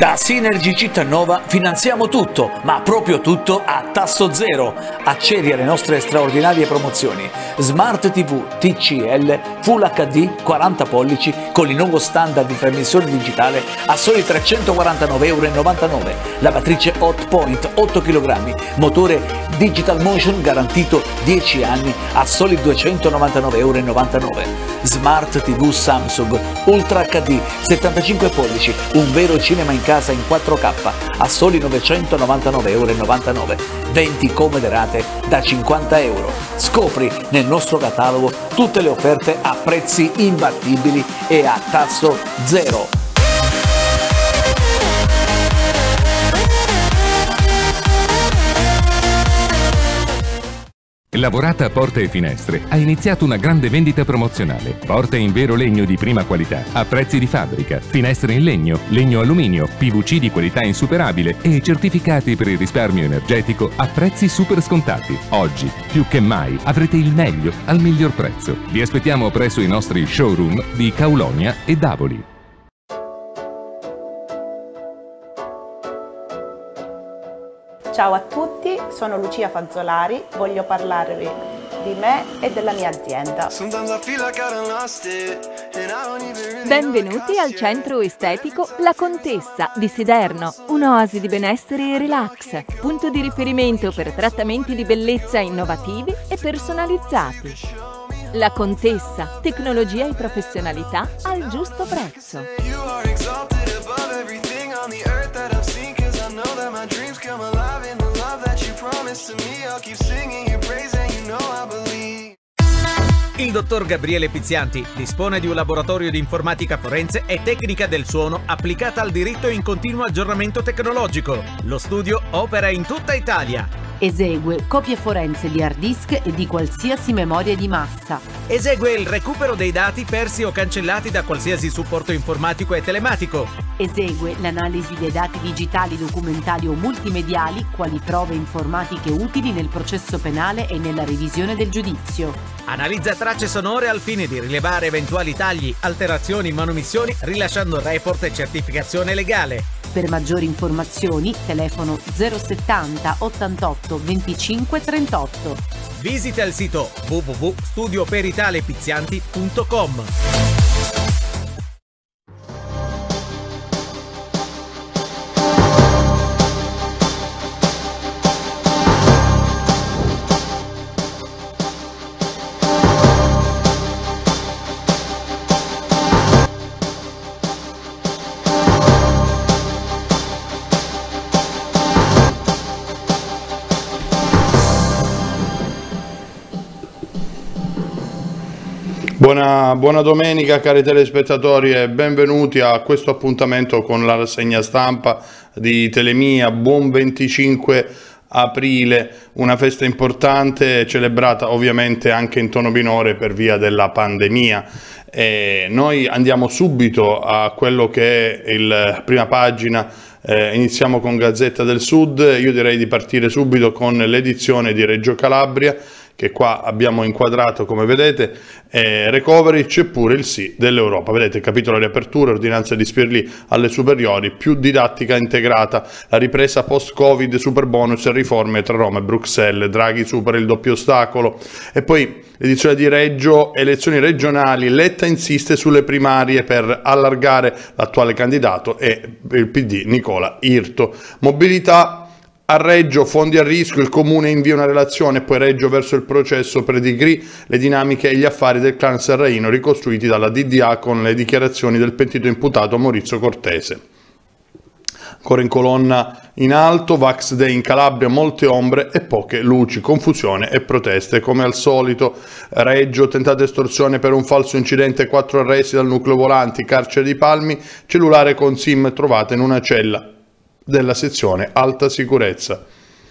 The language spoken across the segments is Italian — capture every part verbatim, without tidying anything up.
Da Synergy Cittanova finanziamo tutto, ma proprio tutto a tasso zero. Accedi alle nostre straordinarie promozioni. Smart tivù T C L Full H D quaranta pollici con il nuovo standard di trasmissione digitale a soli trecentoquarantanove virgola novantanove euro. Lavatrice Hot Point otto chilogrammi, motore Digital Motion garantito dieci anni a soli duecentonovantanove virgola novantanove euro. Smart tivù Samsung Ultra H D settantacinque pollici, un vero cinema in casa in quattro K a soli novecentonovantanove virgola novantanove euro. venti comode rate da cinquanta euro. Scopri nel nostro catalogo tutte le offerte a prezzi imbattibili e a tasso zero. Lavorata Porte e Finestre ha iniziato una grande vendita promozionale. Porte in vero legno di prima qualità, a prezzi di fabbrica, finestre in legno, legno alluminio, P V C di qualità insuperabile e certificati per il risparmio energetico a prezzi super scontati. Oggi, più che mai, avrete il meglio al miglior prezzo. Vi aspettiamo presso i nostri showroom di Kaulonia e Davoli. Ciao a tutti, sono Lucia Fazzolari, voglio parlarvi di me e della mia azienda. Benvenuti al centro estetico La Contessa di Siderno, un'oasi di benessere e relax, punto di riferimento per trattamenti di bellezza innovativi e personalizzati. La Contessa, tecnologia e professionalità al giusto prezzo. Il dottor Gabriele Pizzianti dispone di un laboratorio di informatica forense e tecnica del suono applicata al diritto in continuo aggiornamento tecnologico. Lo studio opera in tutta Italia. Esegue copie forense di hard disk e di qualsiasi memoria di massa. Esegue il recupero dei dati persi o cancellati da qualsiasi supporto informatico e telematico. Esegue l'analisi dei dati digitali, documentali o multimediali quali prove informatiche utili nel processo penale e nella revisione del giudizio. Analizza tracce sonore al fine di rilevare eventuali tagli, alterazioni, manomissioni, rilasciando report e certificazione legale. Per maggiori informazioni telefono zero settanta ottantotto venticinque trentotto. Visita il sito w w w punto studio peritale pizzianti punto com. Buona, buona domenica cari telespettatori e benvenuti a questo appuntamento con la rassegna stampa di Telemia. Buon venticinque aprile, una festa importante celebrata ovviamente anche in tono minore per via della pandemia. E noi andiamo subito a quello che è la prima pagina. Eh, iniziamo con Gazzetta del Sud. Io direi di partire subito con l'edizione di Reggio Calabria, che qua abbiamo inquadrato, come vedete. Eh, recovery, c'è pure il sì dell'Europa. Vedete, capitolo riapertura, ordinanza di Spirlì alle superiori, più didattica integrata, la ripresa post-Covid, super bonus e riforme tra Roma e Bruxelles, Draghi supera il doppio ostacolo. E poi l'edizione di Reggio, elezioni regionali, Letta insiste sulle primarie per allargare l'attuale candidato e il P D Nicola Irto. Mobilità. A Reggio, fondi a rischio, il comune invia una relazione e poi Reggio verso il processo per Digrì, le dinamiche e gli affari del clan Serraino ricostruiti dalla D D A con le dichiarazioni del pentito imputato Maurizio Cortese. Ancora in colonna in alto, Vax Day in Calabria, molte ombre e poche luci, confusione e proteste. Come al solito, Reggio, tentata estorsione per un falso incidente, quattro arresti dal nucleo volanti, carcere di Palmi, cellulare con SIM trovata in una cella della sezione alta sicurezza.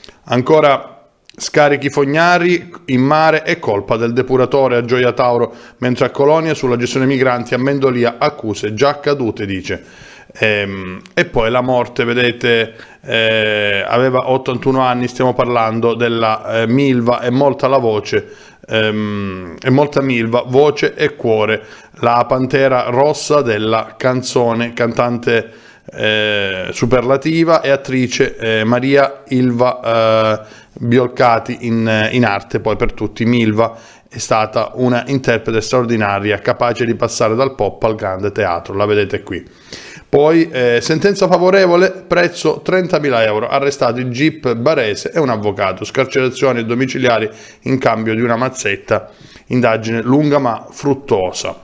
Ancora scarichi fognari in mare è colpa del depuratore a Gioia Tauro, mentre a Colonia sulla gestione migranti a Mendolia accuse già accadute, dice. Ehm, e poi la morte, vedete, eh, aveva ottantuno anni, stiamo parlando della eh, Milva, è molta la voce, ehm, è molta Milva, voce e cuore, la pantera rossa della canzone, cantante eh, superlativa, e attrice eh, Maria Ilva eh, Biolcati in, in arte, poi per tutti Milva. È stata una interprete straordinaria, capace di passare dal pop al grande teatro, la vedete qui. Poi eh, sentenza favorevole, prezzo trentamila euro, arrestato il Jeep barese e un avvocato, scarcerazioni domiciliari in cambio di una mazzetta, indagine lunga ma fruttuosa.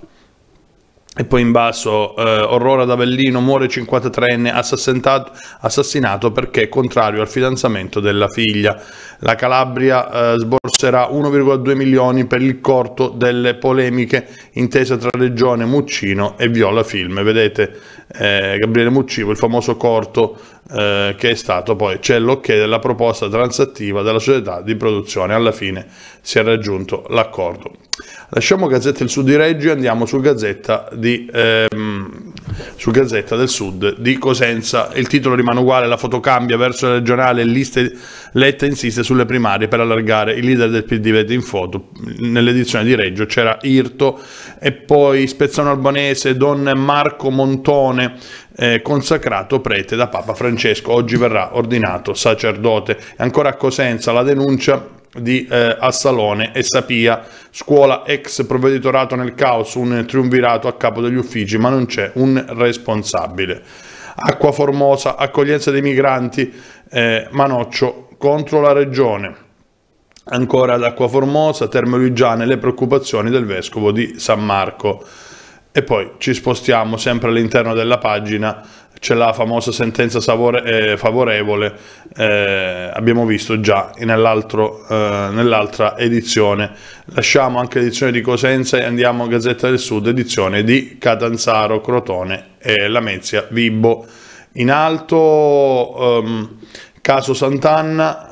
E poi in basso, eh, orrore ad Avellino, muore cinquantatreenne assassinato, assassinato perché contrario al fidanzamento della figlia. La Calabria eh, sborserà uno virgola due milioni per il corto delle polemiche, intesa tra Regione Muccino e Viola Film. Vedete eh, Gabriele Muccino, il famoso corto eh, che è stato poi, c'è l'ok della proposta transattiva della società di produzione, alla fine si è raggiunto l'accordo. Lasciamo Gazzetta del Sud di Reggio e andiamo su Gazzetta, di, ehm, su Gazzetta del Sud di Cosenza. Il titolo rimane uguale, la foto cambia, verso la regionale liste, Letta insiste sulle primarie per allargare il leader del P D, vedete in foto. Nell'edizione di Reggio c'era Irto, e poi Spezzano Albanese, Don Marco Montone, eh, consacrato prete da Papa Francesco, oggi verrà ordinato sacerdote. E ancora a Cosenza la denuncia di eh, Assalone e Sapia, scuola ex provveditorato nel caos, un triumvirato a capo degli uffici ma non c'è un responsabile. Acqua Formosa, accoglienza dei migranti, eh, Manoccio contro la regione. Ancora ad Acqua Formosa, Terme Luigiane, le preoccupazioni del vescovo di San Marco. E poi ci spostiamo sempre all'interno della pagina, c'è la famosa sentenza eh, favorevole, eh, abbiamo visto già nell'altro, eh, nell'altra edizione. Lasciamo anche l'edizione di Cosenza e andiamo a Gazzetta del Sud, edizione di Catanzaro, Crotone e Lamezia Vibo. In alto, ehm, caso Sant'Anna,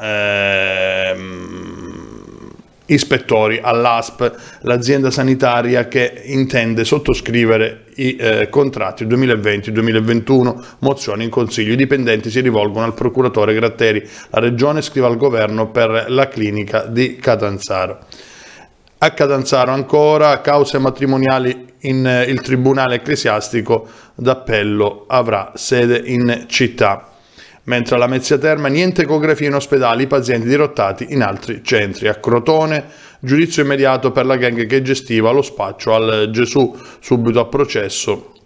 ehm, ispettori all'A S P, l'azienda sanitaria che intende sottoscrivere i eh, contratti duemilaventi duemilaventuno, mozioni in consiglio, i dipendenti si rivolgono al procuratore Gratteri, la regione scrive al governo per la clinica di Catanzaro. A Catanzaro ancora, cause matrimoniali in eh, il tribunale ecclesiastico d'appello avrà sede in città. Mentre alla Lamezia Terme niente ecografia in ospedali, i pazienti dirottati in altri centri. A Crotone, giudizio immediato per la gang che gestiva lo spaccio al Gesù, subito a processo.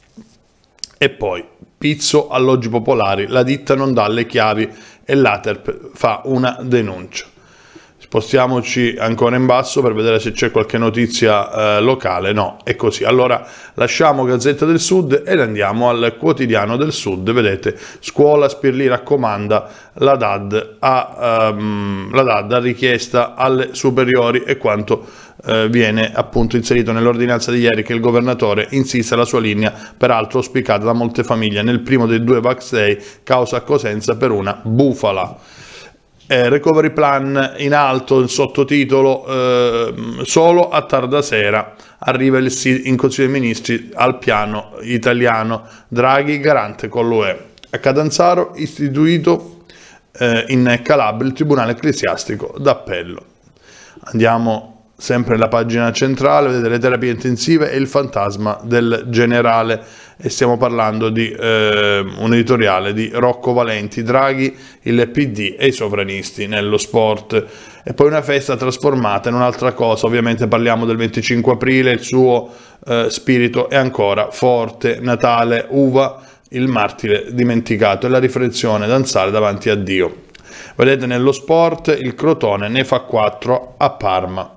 E poi Pizzo, alloggi popolari, la ditta non dà le chiavi e l'Aterp fa una denuncia. Spostiamoci ancora in basso per vedere se c'è qualche notizia eh, locale. No, è così. Allora lasciamo Gazzetta del Sud ed andiamo al Quotidiano del Sud. Vedete, scuola Spirlì raccomanda la D A D a, um, la D A D a richiesta alle superiori, e quanto eh, viene appunto inserito nell'ordinanza di ieri, che il governatore insiste la sua linea, peraltro auspicata da molte famiglie, nel primo dei due Vax Day, causa a Cosenza per una bufala. Eh, recovery plan in alto, il sottotitolo eh, solo a tarda sera arriva il sì in Consiglio dei Ministri al piano italiano, Draghi garante con l'U E. A Catanzaro istituito eh, in Calabria il Tribunale Ecclesiastico d'Appello. Andiamo sempre nella pagina centrale, vedete le terapie intensive e il fantasma del generale, e stiamo parlando di eh, un editoriale di Rocco Valenti, Draghi, il P D e i sovranisti nello sport. E poi una festa trasformata in un'altra cosa, ovviamente parliamo del venticinque aprile, il suo eh, spirito è ancora forte, Natale, uva, il martire dimenticato e la riflessione, danzare davanti a Dio. Vedete nello sport il Crotone ne fa quattro a Parma.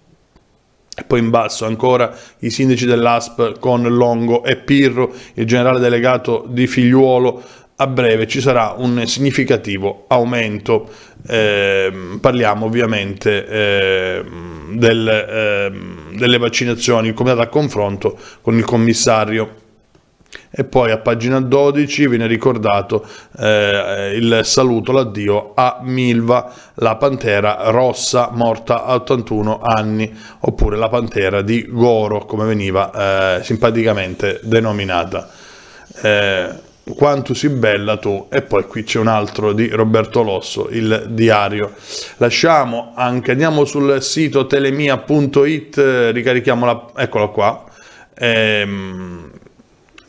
E poi in basso ancora i sindaci dell'A S P con Longo e Pirro, il generale delegato di Figliuolo. A breve ci sarà un significativo aumento, eh, parliamo ovviamente eh, del, eh, delle vaccinazioni, il comitato a confronto con il commissario. E poi a pagina dodici viene ricordato eh, il saluto, l'addio a Milva, la pantera rossa morta a ottantuno anni, oppure la pantera di Goro, come veniva eh, simpaticamente denominata. Eh, quanto si bella tu. E poi qui c'è un altro di Roberto Losso, il diario. Lasciamo anche, andiamo sul sito telemia punto it, ricarichiamo la, eccola qua. Ehm,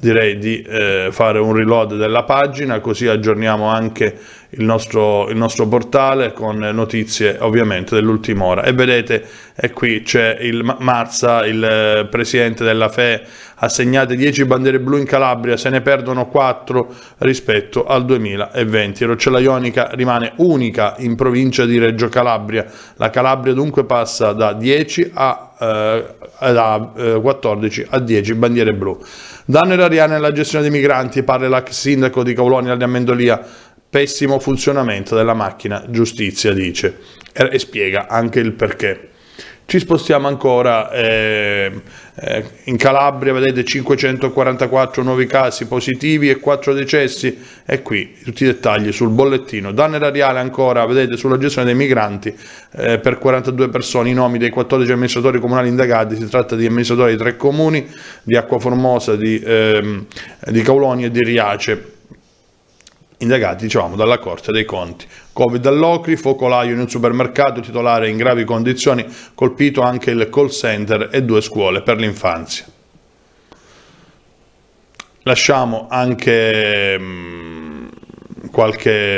direi di eh, fare un reload della pagina, così aggiorniamo anche il nostro, il nostro portale con notizie ovviamente dell'ultima ora. E vedete, e qui c'è il Marza, il eh, presidente della F E, assegnate dieci bandiere blu in Calabria, se ne perdono quattro rispetto al duemilaventi. Roccella Ionica rimane unica in provincia di Reggio Calabria. La Calabria dunque passa da dieci a, eh, da, eh, quattordici a dieci bandiere blu. Danno erariale nella gestione dei migranti, parla l'ex sindaco di Caulonia di Amendolia. Pessimo funzionamento della macchina giustizia, dice, e, e spiega anche il perché. Ci spostiamo ancora eh, eh, in Calabria, vedete cinquecentoquarantaquattro nuovi casi positivi e quattro decessi, e qui tutti i dettagli sul bollettino. Danno erariale ancora, vedete, sulla gestione dei migranti eh, per quarantadue persone, i nomi dei quattordici amministratori comunali indagati. Si tratta di amministratori di tre comuni, di Acquaformosa, di, ehm, di Caulonia e di Riace, indagati, diciamo, dalla Corte dei Conti. Covid all'Ocri, focolaio in un supermercato, titolare in gravi condizioni, colpito anche il call center e due scuole per l'infanzia. Lasciamo anche mh, qualche,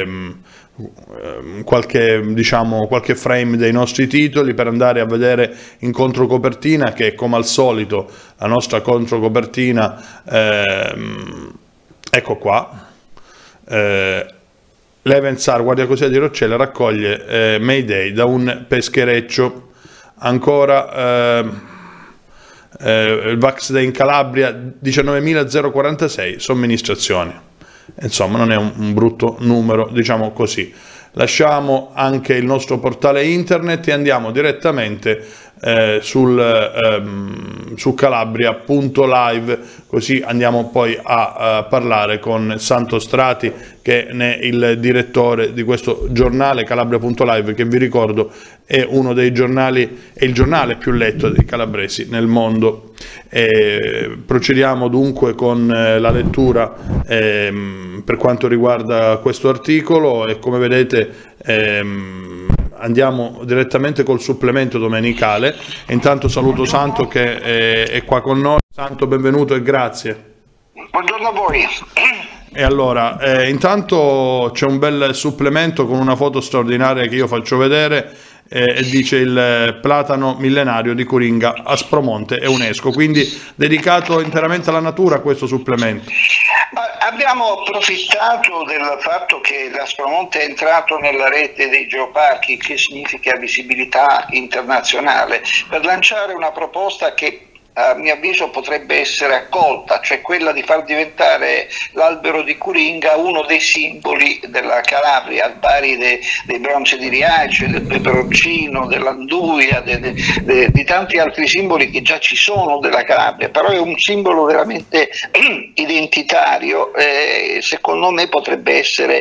mh, qualche, diciamo, qualche frame dei nostri titoli per andare a vedere in controcopertina, che come al solito la nostra controcopertina, ehm, ecco qua. Eh, L'Evensar, Guardia Costiera di Roccella, raccoglie eh, Mayday da un peschereccio. Ancora eh, eh, il Vax Day in Calabria, diciannovemila quarantasei somministrazioni. Insomma, non è un, un brutto numero, diciamo così. Lasciamo anche il nostro portale internet e andiamo direttamente eh, sul, ehm, su calabria punto live, così andiamo poi a, a parlare con Santo Strati, che è il direttore di questo giornale calabria punto live, che vi ricordo è uno dei giornali, è il giornale più letto dei calabresi nel mondo. E procediamo dunque con eh, la lettura ehm, per quanto riguarda questo articolo, e come vedete ehm, andiamo direttamente col supplemento domenicale. E intanto saluto Santo, che è, è qua con noi. Santo, benvenuto e grazie. Buongiorno a voi. E allora, eh, intanto c'è un bel supplemento con una foto straordinaria che io faccio vedere, eh, e dice il platano millenario di Curinga, Aspromonte e UNESCO, quindi dedicato interamente alla natura questo supplemento. Abbiamo approfittato del fatto che l'Aspromonte è entrato nella rete dei geoparchi, che significa visibilità internazionale, per lanciare una proposta che a mio avviso potrebbe essere accolta, cioè quella di far diventare l'albero di Curinga uno dei simboli della Calabria, al pari dei, dei bronzi di Riace, del peperoncino, dell'anduia, de, de, de, di tanti altri simboli che già ci sono della Calabria, però è un simbolo veramente identitario, eh, secondo me potrebbe essere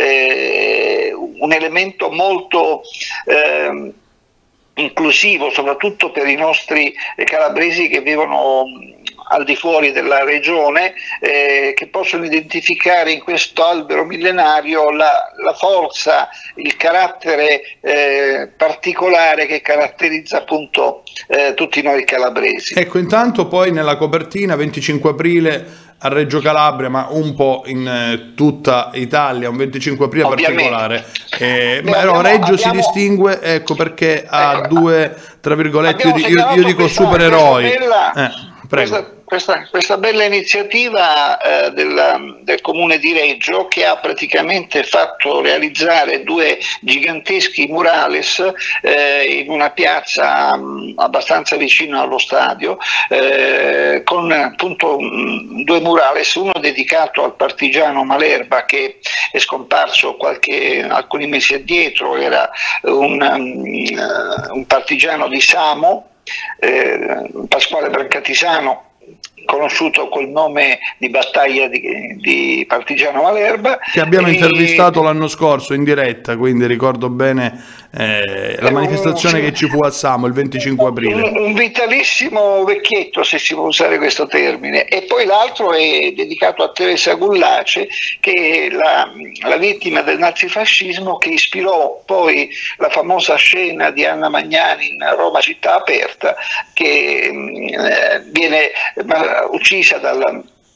eh, un elemento molto eh, inclusivo, soprattutto per i nostri calabresi che vivono al di fuori della regione, eh, che possono identificare in questo albero millenario la, la forza, il carattere eh, particolare che caratterizza appunto eh, tutti noi calabresi. Ecco, intanto poi nella copertina venticinque aprile a Reggio Calabria, ma un po' in eh, tutta Italia, un venticinque aprile Ovviamente. particolare. Eh, Beh, ma abbiamo, Reggio abbiamo, si distingue, ecco, perché ha ecco, due, tra virgolette, io, io, io dico questa, supereroi. Questa bella, eh, prego. Questa, questa, questa bella iniziativa eh, del, del Comune di Reggio, che ha praticamente fatto realizzare due giganteschi murales eh, in una piazza mh, abbastanza vicino allo stadio, eh, con appunto mh, due murales, uno dedicato al partigiano Malerba, che è scomparso qualche, alcuni mesi addietro, era un, um, un partigiano di Samo, eh, Pasquale Brancatisano, conosciuto col nome di battaglia di, di Partigiano Malerba, che abbiamo e... intervistato l'anno scorso in diretta, quindi ricordo bene eh, la manifestazione un, che ci fu a Samo il venticinque aprile. Un, un vitalissimo vecchietto, se si può usare questo termine. E poi l'altro è dedicato a Teresa Gullace, che è la, la vittima del nazifascismo, che ispirò poi la famosa scena di Anna Magnani in Roma città aperta, che eh, viene uccisa dal,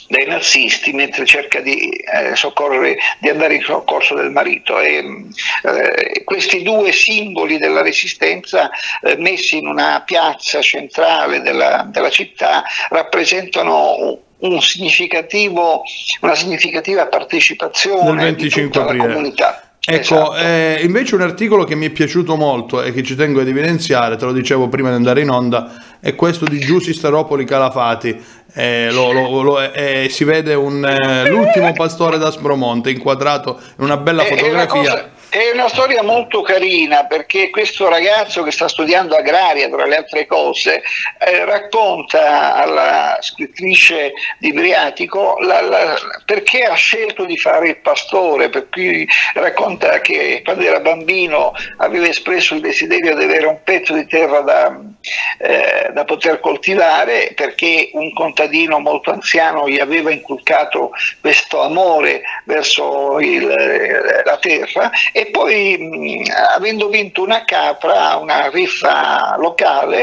dai nazisti mentre cerca di eh, soccorrere, di andare in soccorso del marito. E, eh, questi due simboli della resistenza eh, messi in una piazza centrale della, della città rappresentano un significativo, una significativa partecipazione di tutta la comunità. Ecco, esatto. eh, invece un articolo che mi è piaciuto molto e che ci tengo ad evidenziare, te lo dicevo prima di andare in onda, è questo di Giussi Staropoli Calafati. Eh, lo, lo, lo, eh, si vede un, eh, l'ultimo pastore d'Aspromonte inquadrato in una bella fotografia. È una storia molto carina, perché questo ragazzo che sta studiando agraria, tra le altre cose, eh, racconta alla scrittrice di Briatico la, la, perché ha scelto di fare il pastore, per cui racconta che quando era bambino aveva espresso il desiderio di avere un pezzo di terra da, eh, da poter coltivare, perché un contadino molto anziano gli aveva inculcato questo amore verso il, la terra. E poi, mh, avendo vinto una capra, una riffa locale,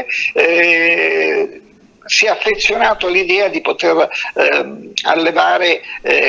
eh, si è affezionato all'idea di poter eh, allevare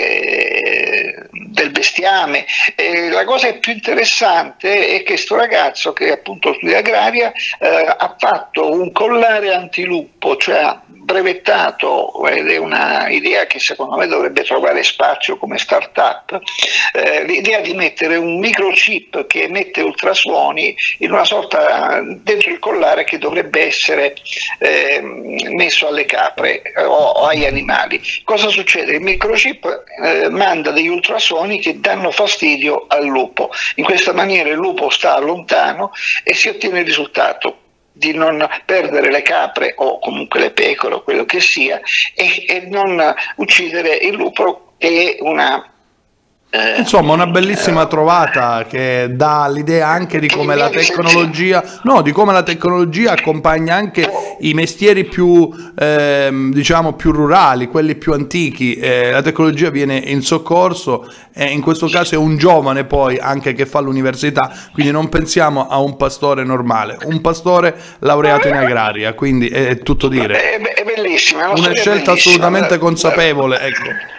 eh, del bestiame. E la cosa più interessante è che questo ragazzo, che appunto studia agraria, eh, ha fatto un collare antilupo, cioè brevettato, ed è una idea che secondo me dovrebbe trovare spazio come start-up, eh, l'idea di mettere un microchip che emette ultrasuoni in una sorta dentro il collare, che dovrebbe essere eh, messo alle capre eh, o agli animali. Cosa succede? Il microchip eh, manda degli ultrasuoni che danno fastidio al lupo. In questa maniera il lupo sta lontano e si ottiene il risultato di non perdere le capre o comunque le pecore o quello che sia, e, e non uccidere il lupo, che è una Eh, Insomma, una bellissima trovata che dà l'idea anche di come la tecnologia, no, di come la tecnologia accompagna anche i mestieri più, ehm, diciamo, più rurali, quelli più antichi. Eh, la tecnologia viene in soccorso, e in questo caso è un giovane poi anche che fa l'università, quindi non pensiamo a un pastore normale, un pastore laureato in agraria, quindi è tutto dire. È, è bellissima, è una, una scelta assolutamente consapevole, ecco.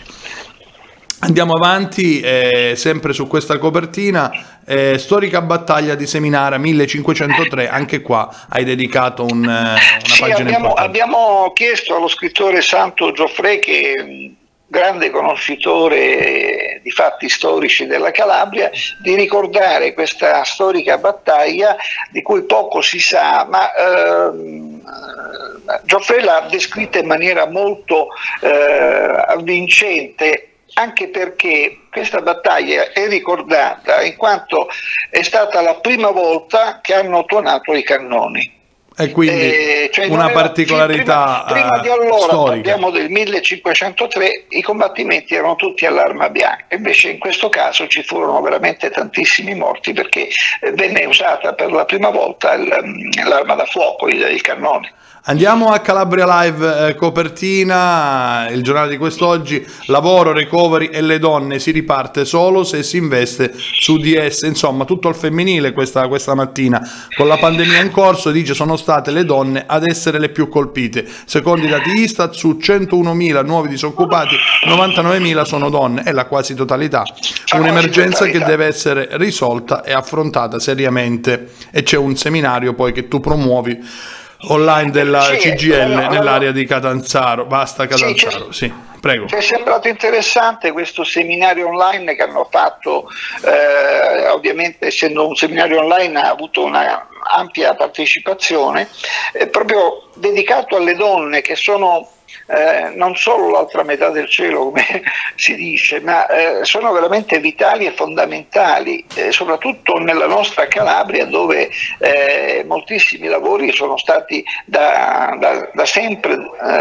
Andiamo avanti, eh, sempre su questa copertina, eh, storica battaglia di Seminara millecinquecentotre, anche qua hai dedicato un, una sì, pagina abbiamo, importante. Abbiamo chiesto allo scrittore Santo Gioffrè, che è un grande conoscitore di fatti storici della Calabria, di ricordare questa storica battaglia di cui poco si sa, ma ehm, Gioffrè l'ha descritta in maniera molto eh, avvincente, anche perché questa battaglia è ricordata in quanto è stata la prima volta che hanno tuonato i cannoni. E quindi eh, cioè una era, particolarità prima, prima di allora, storica. Parliamo del millecinquecentotre, i combattimenti erano tutti all'arma bianca, invece in questo caso ci furono veramente tantissimi morti, perché venne usata per la prima volta l'arma da fuoco, il, il cannone. Andiamo a Calabria Live, eh, copertina, il giornale di quest'oggi: lavoro, recovery e le donne, si riparte solo se si investe su di esse. Insomma, tutto al femminile questa, questa mattina. Con la pandemia in corso, dice, sono state le donne ad essere le più colpite. Secondo i dati Istat, su centounomila nuovi disoccupati, novantanovemila sono donne, è la quasi totalità. Un'emergenza che deve essere risolta e affrontata seriamente. E c'è un seminario poi che tu promuovi online della sì, C G I L nell'area di Catanzaro. Basta Catanzaro, sì, sì, prego. Ci è sembrato interessante questo seminario online che hanno fatto, eh, ovviamente essendo un seminario online ha avuto una ampia partecipazione, eh, proprio dedicato alle donne, che sono Eh, non solo l'altra metà del cielo, come si dice, ma eh, sono veramente vitali e fondamentali, eh, soprattutto nella nostra Calabria, dove eh, moltissimi lavori sono stati da, da, da sempre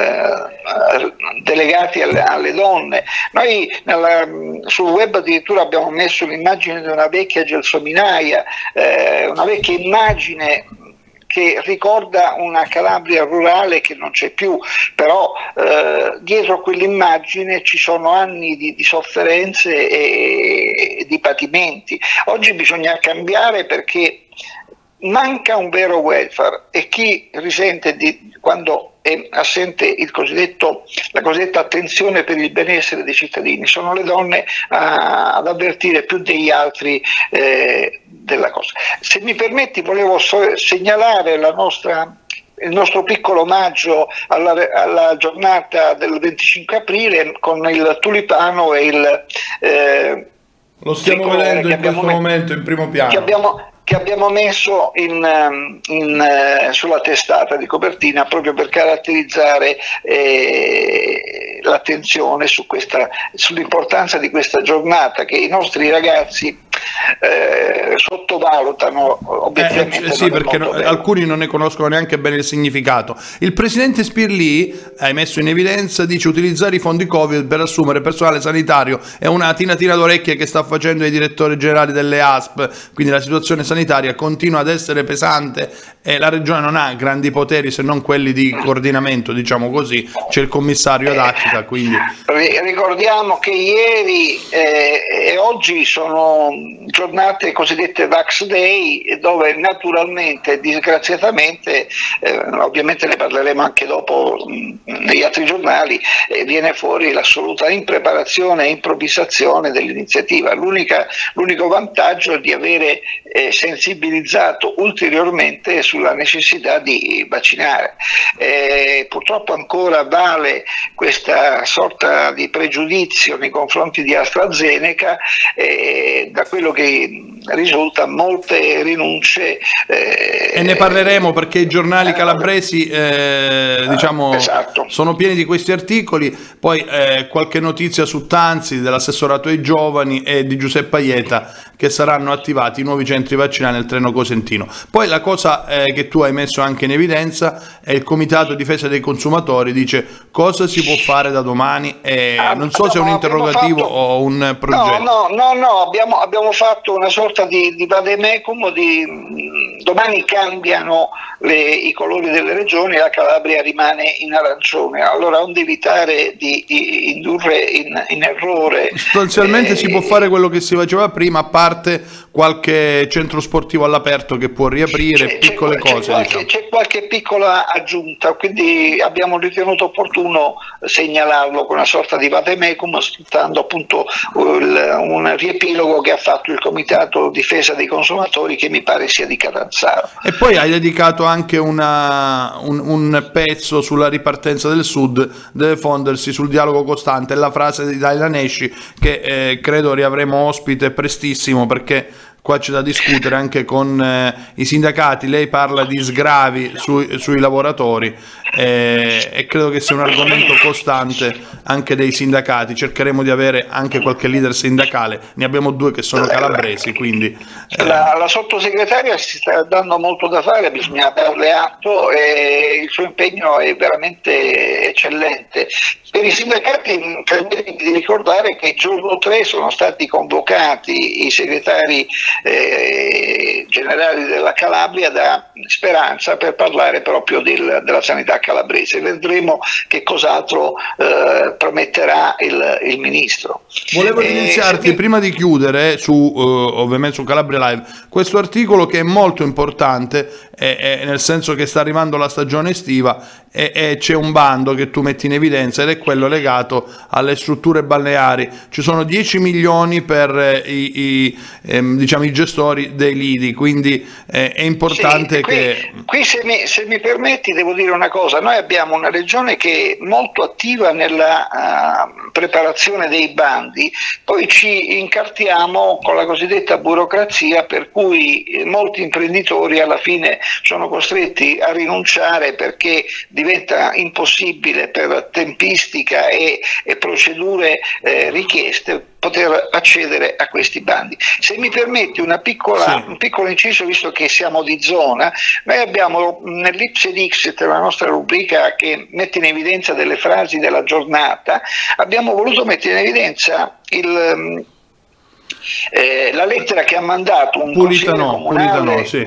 eh, delegati alle, alle donne. Noi nella, sul web addirittura abbiamo messo l'immagine di una vecchia gelsominaia, eh, una vecchia immagine che ricorda una Calabria rurale che non c'è più, però eh, dietro quell'immagine ci sono anni di, di sofferenze e, e di patimenti. Oggi bisogna cambiare, perché manca un vero welfare e chi risente di quando è assente il cosiddetto, la cosiddetta attenzione per il benessere dei cittadini sono le donne a, ad avvertire più degli altri eh, della cosa. Se mi permetti, volevo so- segnalare la nostra il nostro piccolo omaggio alla, alla giornata del venticinque aprile con il tulipano e il eh, lo stiamo vedendo in questo momento in primo piano che abbiamo, che abbiamo messo in, in, eh, sulla testata di copertina proprio per caratterizzare eh, l'attenzione su questa, sull'importanza di questa giornata che i nostri ragazzi eh, sottovalutano obiettivamente. Eh, sì, perché no, alcuni non ne conoscono neanche bene il significato. Il presidente Spirlì, hai messo in evidenza, dice utilizzare i fondi Covid per assumere personale sanitario è una tinatina d'orecchie che sta facendo i direttori generali delle A S P, quindi la situazione sanitaria continua ad essere pesante e la regione non ha grandi poteri se non quelli di coordinamento, diciamo così, c'è il commissario ad acta, quindi... Ricordiamo che ieri eh, e oggi sono giornate cosiddette Vax Day, dove naturalmente, disgraziatamente, eh, ovviamente ne parleremo anche dopo mh, negli altri giornali, eh, viene fuori l'assoluta impreparazione e improvvisazione dell'iniziativa. L'unica, l'unico vantaggio è di avere eh, sensibilizzato ulteriormente sulla necessità di vaccinare. Eh, purtroppo ancora vale questa sorta di pregiudizio nei confronti di AstraZeneca, eh, da quello che risulta molte rinunce eh, e ne parleremo perché i giornali calabresi eh, diciamo esatto. sono pieni di questi articoli. Poi eh, qualche notizia su Tanzi, dell'assessorato ai giovani, e di Giuseppe Aieta, che saranno attivati i nuovi centri vaccinali nel Treno Cosentino. Poi la cosa eh, che tu hai messo anche in evidenza è il Comitato Difesa dei Consumatori, dice cosa si può fare da domani, e ah, non so no, se è un interrogativo fatto... o un progetto. No, no, no, no. Abbiamo, abbiamo fatto una sorta di, di vademecum, di domani cambiano le, i colori delle regioni e la Calabria rimane in arancione, allora onde evitare di, di indurre in, in errore. Sostanzialmente eh, si può fare quello che si faceva prima, a parte qualche centro sportivo all'aperto che può riaprire, c'è, piccole c'è, cose. C'è qualche, diciamo. c'è qualche piccola aggiunta, quindi abbiamo ritenuto opportuno segnalarlo con una sorta di vademecum, sfruttando appunto il, un riepilogo che ha fatto il Comitato Difesa dei Consumatori, che mi pare sia di Catanzaro. E poi hai dedicato anche una, un, un pezzo sulla ripartenza del Sud, deve fondersi sul dialogo costante, la frase di Daila Nesci che eh, credo riavremo ospite prestissimo, perché qua c'è da discutere anche con eh, i sindacati. Lei parla di sgravi sui, sui lavoratori eh, e credo che sia un argomento costante anche dei sindacati. Cercheremo di avere anche qualche leader sindacale, ne abbiamo due che sono calabresi, quindi eh. la, la sottosegretaria si sta dando molto da fare, bisogna darle atto, e il suo impegno è veramente eccellente. Per i sindacati permettetemi di ricordare che il giorno tre sono stati convocati i segretari eh, generali della Calabria da Speranza per parlare proprio del, della sanità calabrese. Vedremo che cos'altro eh, prometterà il, il ministro. Volevo iniziarti eh, prima di chiudere su uh, ovviamente su Calabria Live questo articolo che è molto importante, è, è, nel senso che sta arrivando la stagione estiva e, e c'è un bando che tu metti in evidenza ed è quello legato alle strutture balneari. Ci sono dieci milioni per eh, i, i, ehm, diciamo, i gestori dei lidi, quindi eh, è importante sì, qui, che... Qui se mi, se mi permetti devo dire una cosa: noi abbiamo una regione che è molto attiva nella uh, preparazione dei bandi, poi ci incartiamo con la cosiddetta burocrazia, per cui molti imprenditori alla fine sono costretti a rinunciare perché diventa impossibile per tempistica e, e procedure eh, richieste poter accedere a questi bandi. Se mi permetti una piccola, sì. un piccolo inciso, visto che siamo di zona, noi abbiamo nell'Ipse Dixit, la nostra rubrica che mette in evidenza delle frasi della giornata, abbiamo voluto mettere in evidenza il, eh, la lettera che ha mandato un Pulitano, consigliere comunale Pulitano, sì.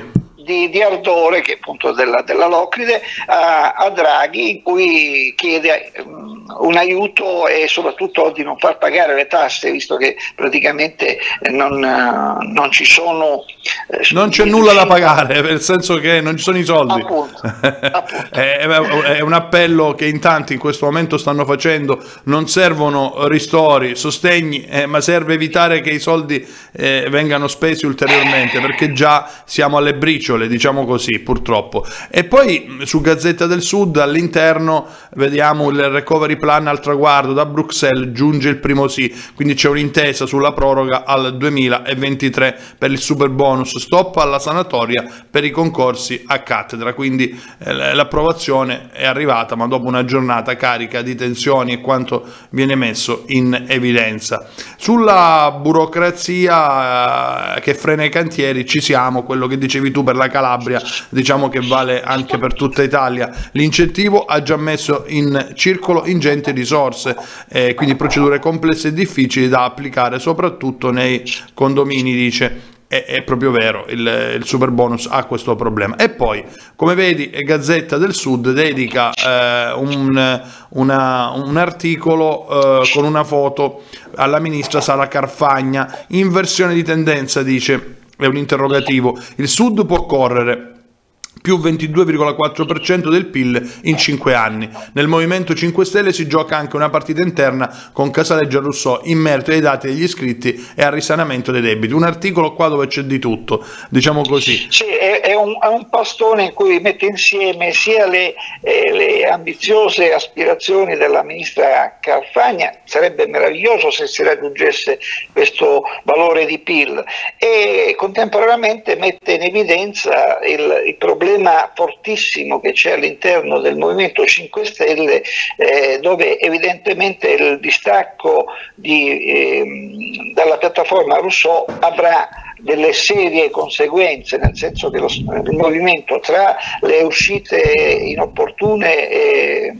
di, di ardore, che appunto della, della Locride, a, a Draghi, in cui chiede um, un aiuto e soprattutto di non far pagare le tasse, visto che praticamente non, uh, non ci sono... Eh, non c'è nulla da pagare, nel senso che non ci sono i soldi. Appunto, appunto. è, è un appello che in tanti in questo momento stanno facendo. Non servono ristori, sostegni, eh, ma serve evitare che i soldi eh, vengano spesi ulteriormente, perché già siamo alle briciole, diciamo così, purtroppo. E poi su Gazzetta del Sud all'interno vediamo il recovery plan al traguardo, da Bruxelles giunge il primo sì, quindi c'è un'intesa sulla proroga al duemilaventitré per il super bonus, stop alla sanatoria per i concorsi a cattedra, quindi eh, l'approvazione è arrivata, ma dopo una giornata carica di tensioni e quanto viene messo in evidenza. Sulla burocrazia eh, che frena i cantieri ci siamo, quello che dicevi tu per la Calabria, diciamo che vale anche per tutta Italia. L'incentivo ha già messo in circolo ingenti risorse, eh, quindi procedure complesse e difficili da applicare soprattutto nei condomini, dice. È proprio vero, il, il super bonus ha questo problema. E poi, come vedi, Gazzetta del Sud dedica eh, un, una, un articolo eh, con una foto alla ministra Sara Carfagna. Inversione di tendenza, dice, è un interrogativo. Il Sud può correre più ventidue virgola quattro per cento del P I L in cinque anni. Nel Movimento cinque Stelle si gioca anche una partita interna con Casaleggio e Rousseau in merito ai dati degli iscritti e al risanamento dei debiti. Un articolo qua dove c'è di tutto, diciamo così. Sì, è, è, un, è un pastone in cui mette insieme sia le, eh, le ambiziose aspirazioni della ministra Carfagna, sarebbe meraviglioso se si raggiungesse questo valore di P I L, e contemporaneamente mette in evidenza il, il problema fortissimo che c'è all'interno del Movimento cinque Stelle, eh, dove evidentemente il distacco di, eh, dalla piattaforma Rousseau avrà delle serie conseguenze, nel senso che lo, il movimento, tra le uscite inopportune e,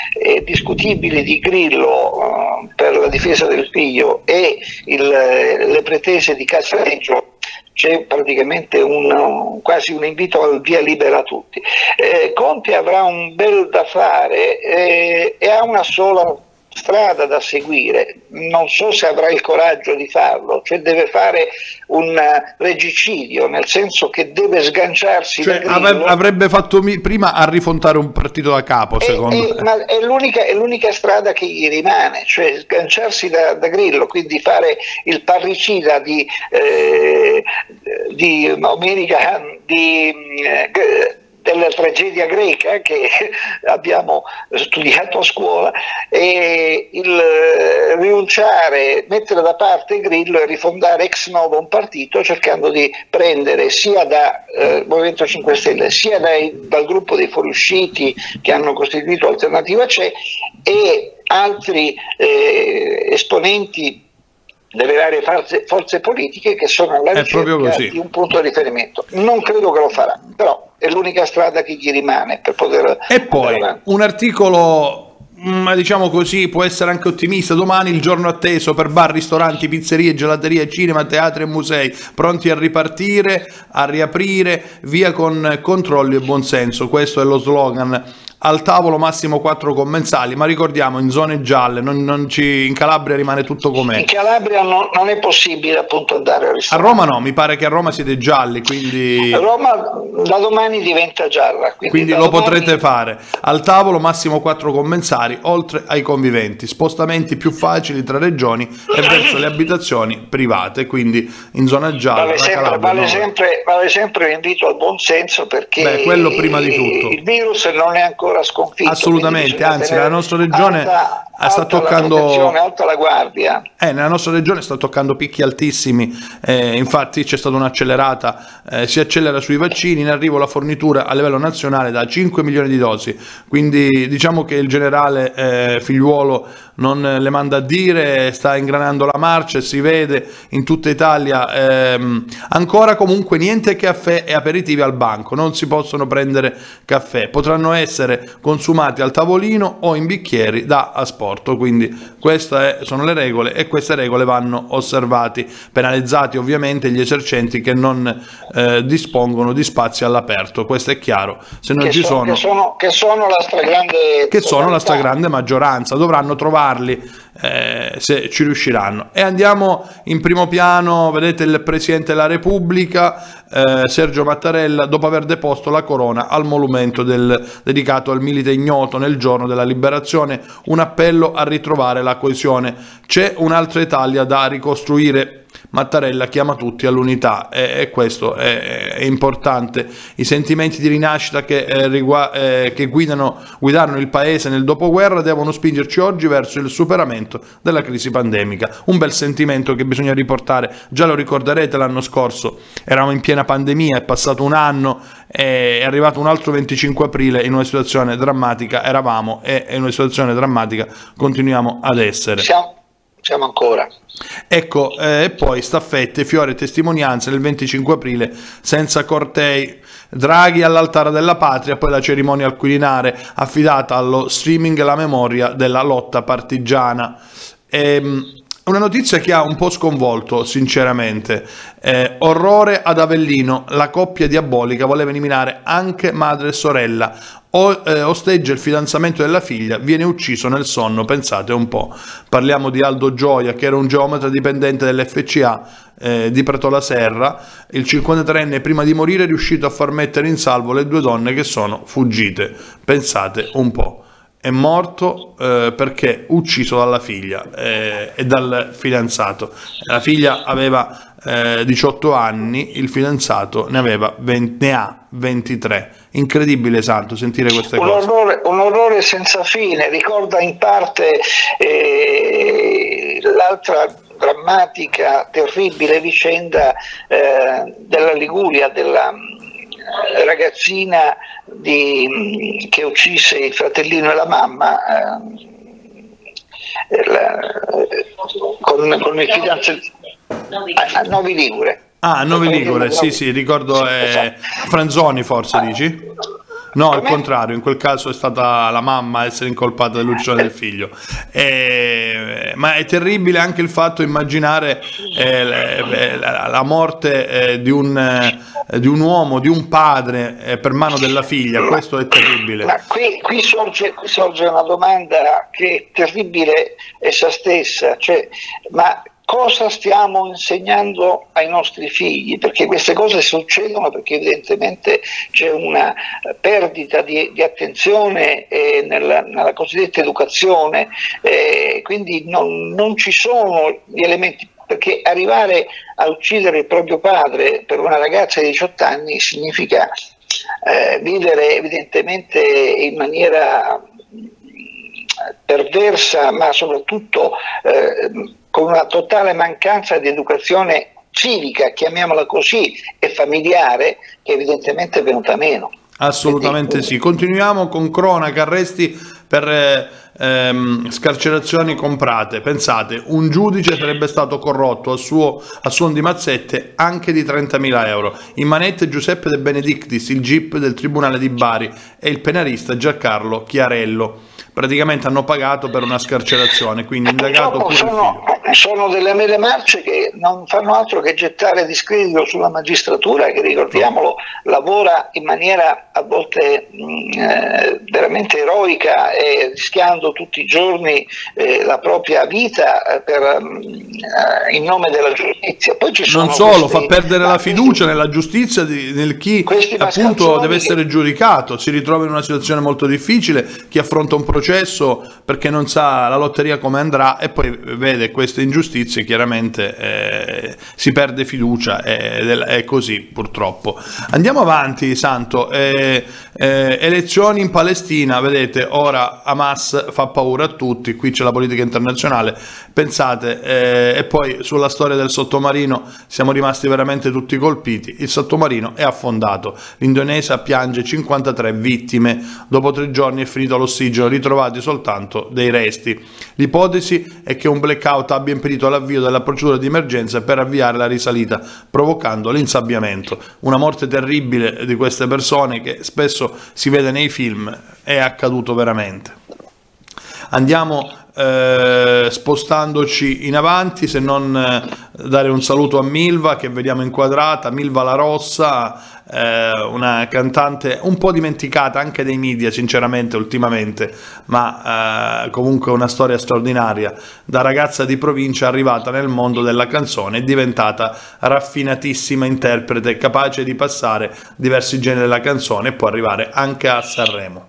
e discutibili di Grillo uh, per la difesa del figlio e il, le pretese di Casaleggio, c'è praticamente un, quasi un invito al via libera a tutti. Eh, Conte avrà un bel da fare eh, e ha una sola strada da seguire, non so se avrà il coraggio di farlo, cioè deve fare un regicidio, nel senso che deve sganciarsi, cioè, da Grillo. Avrebbe fatto prima a rifondare un partito da capo, secondo me. Ma è l'unica, è l'unica strada che gli rimane, cioè sganciarsi da, da Grillo, quindi fare il parricida di, eh, di Omerica, di eh, della tragedia greca che abbiamo studiato a scuola, e il rinunciare, mettere da parte Grillo e rifondare ex novo un partito, cercando di prendere sia da eh, Movimento cinque Stelle sia dai, dal gruppo dei fuoriusciti che hanno costituito Alternativa C'è e altri eh, esponenti delle varie forze, forze politiche che sono alla ricerca di un punto di riferimento. Non credo che lo farà, però è l'unica strada che gli rimane per poter... E poi un articolo, ma diciamo così, può essere anche ottimista: domani il giorno atteso per bar, ristoranti, pizzerie, gelaterie, cinema, teatri e musei, pronti a ripartire, a riaprire, via con controlli e buonsenso. Questo è lo slogan. Al tavolo massimo quattro commensali, ma ricordiamo, in zone gialle, non, non ci, in Calabria rimane tutto com'è. In Calabria no, non è possibile appunto andare al ristorante. A Roma no, mi pare che a Roma siete gialli, quindi... A Roma da domani diventa gialla. Quindi, quindi lo domani... potrete fare. Al tavolo massimo quattro commensali, oltre ai conviventi. Spostamenti più facili tra regioni e verso le abitazioni private, quindi in zona gialla. Vale sempre, Calabria, vale no. sempre, vale sempre l'invito al buonsenso, perché Beh, quello prima di tutto. Il virus non è ancora sconfitto. Assolutamente, anzi la nostra regione alta, sta alta toccando la alta la guardia. Eh, nella nostra regione sta toccando picchi altissimi, eh, infatti c'è stata un'accelerata, eh, si accelera sui vaccini, in arrivo la fornitura a livello nazionale da cinque milioni di dosi, quindi diciamo che il generale eh, Figliuolo non le manda a dire, sta ingranando la marcia e si vede in tutta Italia. Ehm, ancora comunque niente caffè e aperitivi al banco, non si possono prendere caffè, potranno essere consumati al tavolino o in bicchieri da asporto. aborto. Quindi queste sono le regole e queste regole vanno osservate, penalizzati ovviamente gli esercenti che non eh, dispongono di spazi all'aperto, questo è chiaro. Se non che ci sono, sono, che sono, che sono la stragrande che sono la stragrande maggioranza, dovranno trovarli eh, se ci riusciranno. E andiamo in primo piano, vedete il Presidente della Repubblica, eh, Sergio Mattarella, dopo aver deposto la corona al monumento del, dedicato al milite ignoto nel giorno della liberazione, un appello a ritrovare la coesione. C'è un'altra Italia da ricostruire. Mattarella chiama tutti all'unità e, e questo è, è importante. I sentimenti di rinascita che, eh, rigua, eh, che guidano, guidarono il paese nel dopoguerra devono spingerci oggi verso il superamento della crisi pandemica. Un bel sentimento che bisogna riportare, già lo ricorderete l'anno scorso, eravamo in piena pandemia, è passato un anno, è arrivato un altro venticinque aprile in una situazione drammatica, eravamo e in una situazione drammatica continuiamo ad essere. Siamo, siamo ancora. Ecco, e eh, poi staffette, fiori e testimonianze del venticinque aprile senza cortei, Draghi all'altare della patria, poi la cerimonia al Quirinale affidata allo streaming e la memoria della lotta partigiana. Ehm, una notizia che ha un po' sconvolto sinceramente, eh, orrore ad Avellino, la coppia diabolica voleva eliminare anche madre e sorella, o, eh, osteggia il fidanzamento della figlia, viene ucciso nel sonno, pensate un po'. Parliamo di Aldo Gioia, che era un geometra dipendente dell'F C A eh, di Pretola Serra. Il cinquantatreenne prima di morire è riuscito a far mettere in salvo le due donne che sono fuggite, pensate un po'. È morto eh, perché ucciso dalla figlia eh, e dal fidanzato. La figlia aveva eh, diciotto anni, il fidanzato ne aveva venti, ne ha ventitré. Incredibile, Santo, sentire queste un cose. Orrore, un orrore senza fine, ricorda in parte eh, l'altra drammatica, terribile vicenda eh, della Liguria, della ragazzina di, che uccise il fratellino e la mamma eh, la, con, con il fidanzato a Novi Ligure. Ah, Novi Ligure, sì sì, ricordo eh, Franzoni forse dici? No, al contrario, in quel caso è stata la mamma a essere incolpata dell'uccisione del figlio. Eh, ma è terribile anche il fatto di immaginare eh, la, la morte eh, di, un, eh, di un uomo, di un padre eh, per mano della figlia. Questo è terribile. Ma qui, qui, sorge, qui sorge una domanda che è terribile essa stessa, cioè, ma cosa stiamo insegnando ai nostri figli? Perché queste cose succedono perché evidentemente c'è una perdita di, di attenzione eh, nella, nella cosiddetta educazione, eh, quindi non, non ci sono gli elementi, perché arrivare a uccidere il proprio padre per una ragazza di diciotto anni significa eh, vivere evidentemente in maniera perversa, ma soprattutto eh, con una totale mancanza di educazione civica, chiamiamola così, e familiare, che evidentemente è venuta meno. Assolutamente Quindi, sì. Continuiamo con cronaca, arresti per eh, ehm, scarcerazioni comprate. Pensate, un giudice sarebbe stato corrotto a, suo, a suon di mazzette anche di trentamila euro. In manette Giuseppe De Benedictis, il G I P del Tribunale di Bari, e il penalista Giancarlo Chiarello. Praticamente hanno pagato per una scarcerazione, quindi indagato pure sono, il sono delle mele marce che non fanno altro che gettare discredito sulla magistratura, che ricordiamolo lavora in maniera a volte mh, eh, veramente eroica e rischiando tutti i giorni eh, la propria vita eh, per, mh, eh, in nome della giustizia. Poi ci sono non solo, questi, fa perdere la fiducia nella giustizia di, nel chi appunto deve essere giudicato, si ritrova in una situazione molto difficile, chi affronta un processo perché non sa la lotteria come andrà e poi vede queste ingiustizie, chiaramente eh, si perde fiducia, ed è così purtroppo. Andiamo avanti, Santo. Eh, eh, elezioni in Palestina, vedete, ora Hamas fa paura a tutti, qui c'è la politica internazionale, pensate, eh, e poi sulla storia del sottomarino siamo rimasti veramente tutti colpiti. Il sottomarino è affondato, l'Indonesia piange cinquantatré vittime, dopo tre giorni è finito l'ossigeno, ritrovati soltanto dei resti. L'ipotesi è che un blackout abbia impedito l'avvio della procedura di emergenza per avviare la risalita, provocando l'insabbiamento. Una morte terribile di queste persone che spesso si vede nei film, è accaduto veramente. Andiamo eh, spostandoci in avanti, se non eh, dare un saluto a Milva, che vediamo inquadrata, Milva La Rossa, eh, una cantante un po' dimenticata anche dai media sinceramente ultimamente, ma eh, comunque una storia straordinaria. Da ragazza di provincia arrivata nel mondo della canzone, è diventata raffinatissima interprete, capace di passare diversi generi della canzone e può arrivare anche a Sanremo.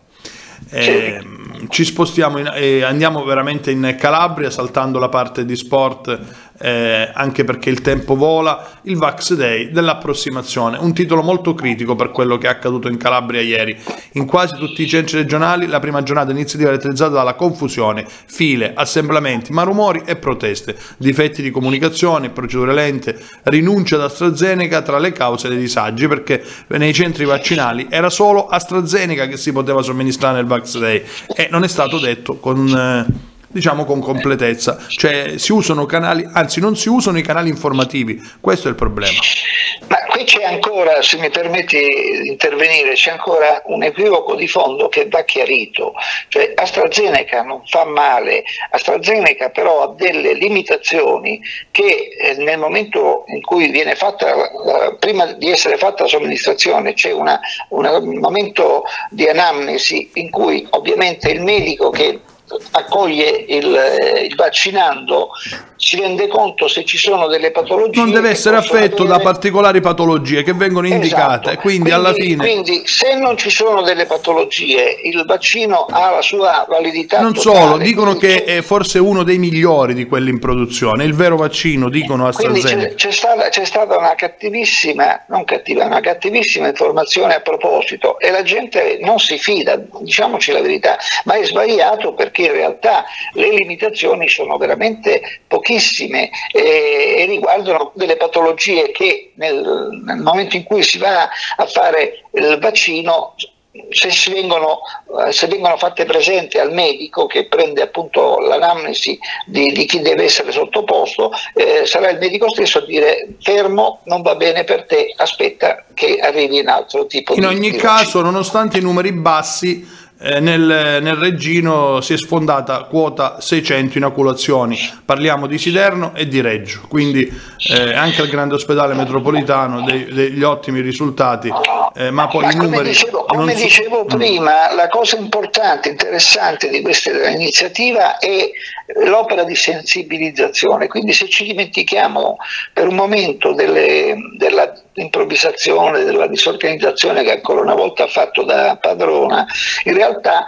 Eh, ci spostiamo in, eh, andiamo veramente in Calabria, saltando la parte di sport, eh, anche perché il tempo vola. Il Vax Day dell'approssimazione, un titolo molto critico per quello che è accaduto in Calabria ieri. In quasi tutti i centri regionali la prima giornata iniziativa caratterizzata dalla confusione, file, assemblamenti, malumori e proteste, difetti di comunicazione, procedure lente, rinuncia ad AstraZeneca tra le cause dei disagi, perché nei centri vaccinali era solo AstraZeneca che si poteva somministrare nel Vax Day e non è stato detto con eh, diciamo con completezza, cioè si usano canali, anzi non si usano i canali informativi, questo è il problema. Ma qui c'è ancora, se mi permetti di intervenire, c'è ancora un equivoco di fondo che va chiarito, cioè AstraZeneca non fa male, AstraZeneca però ha delle limitazioni che eh, nel momento in cui viene fatta, la, prima di essere fatta la somministrazione c'è una, una, un momento di anamnesi in cui ovviamente il medico che accoglie il, il vaccinando si rende conto se ci sono delle patologie. Non deve essere affetto avere... da particolari patologie che vengono indicate, esatto. quindi, quindi alla fine quindi se non ci sono delle patologie il vaccino ha la sua validità non totale. Solo, dicono che è forse uno dei migliori di quelli in produzione, il vero vaccino, dicono AstraZeneca. C'è stata, c'è stata una cattivissima non cattiva, una cattivissima informazione a proposito e la gente non si fida, diciamoci la verità, ma è sbagliato perché in realtà le limitazioni sono veramente pochissime e, e riguardano delle patologie che nel, nel momento in cui si va a fare il vaccino, se, si vengono, se vengono fatte presenti al medico che prende appunto l'anamnesi di, di chi deve essere sottoposto, eh, sarà il medico stesso a dire fermo, non va bene per te, aspetta che arrivi un altro tipo in di In ogni di caso, nonostante i numeri bassi, Eh, nel, nel Reggino si è sfondata quota seicento inoculazioni, parliamo di Siderno e di Reggio, quindi eh, anche al grande ospedale metropolitano dei, degli ottimi risultati, eh, ma poi ma i come numeri dicevo, come so... dicevo prima, la cosa importante, interessante di questa iniziativa è l'opera di sensibilizzazione, quindi se ci dimentichiamo per un momento delle, della improvvisazione, della disorganizzazione che ancora una volta ha fatto da padrona, in realtà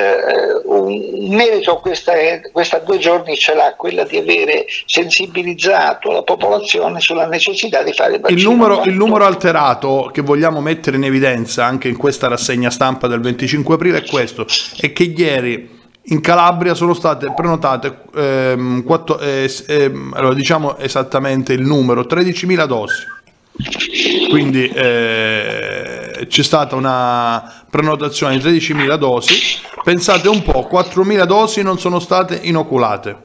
eh, un merito questa, questa due giorni ce l'ha, quella di avere sensibilizzato la popolazione sulla necessità di fare il vaccino. Il numero, il numero alterato che vogliamo mettere in evidenza anche in questa rassegna stampa del venticinque aprile è questo, è che ieri in Calabria sono state prenotate ehm, quattro, eh, eh, allora diciamo esattamente il numero, tredicimila dosi. Quindi eh, c'è stata una prenotazione di tredicimila dosi, pensate un po', quattromila dosi non sono state inoculate,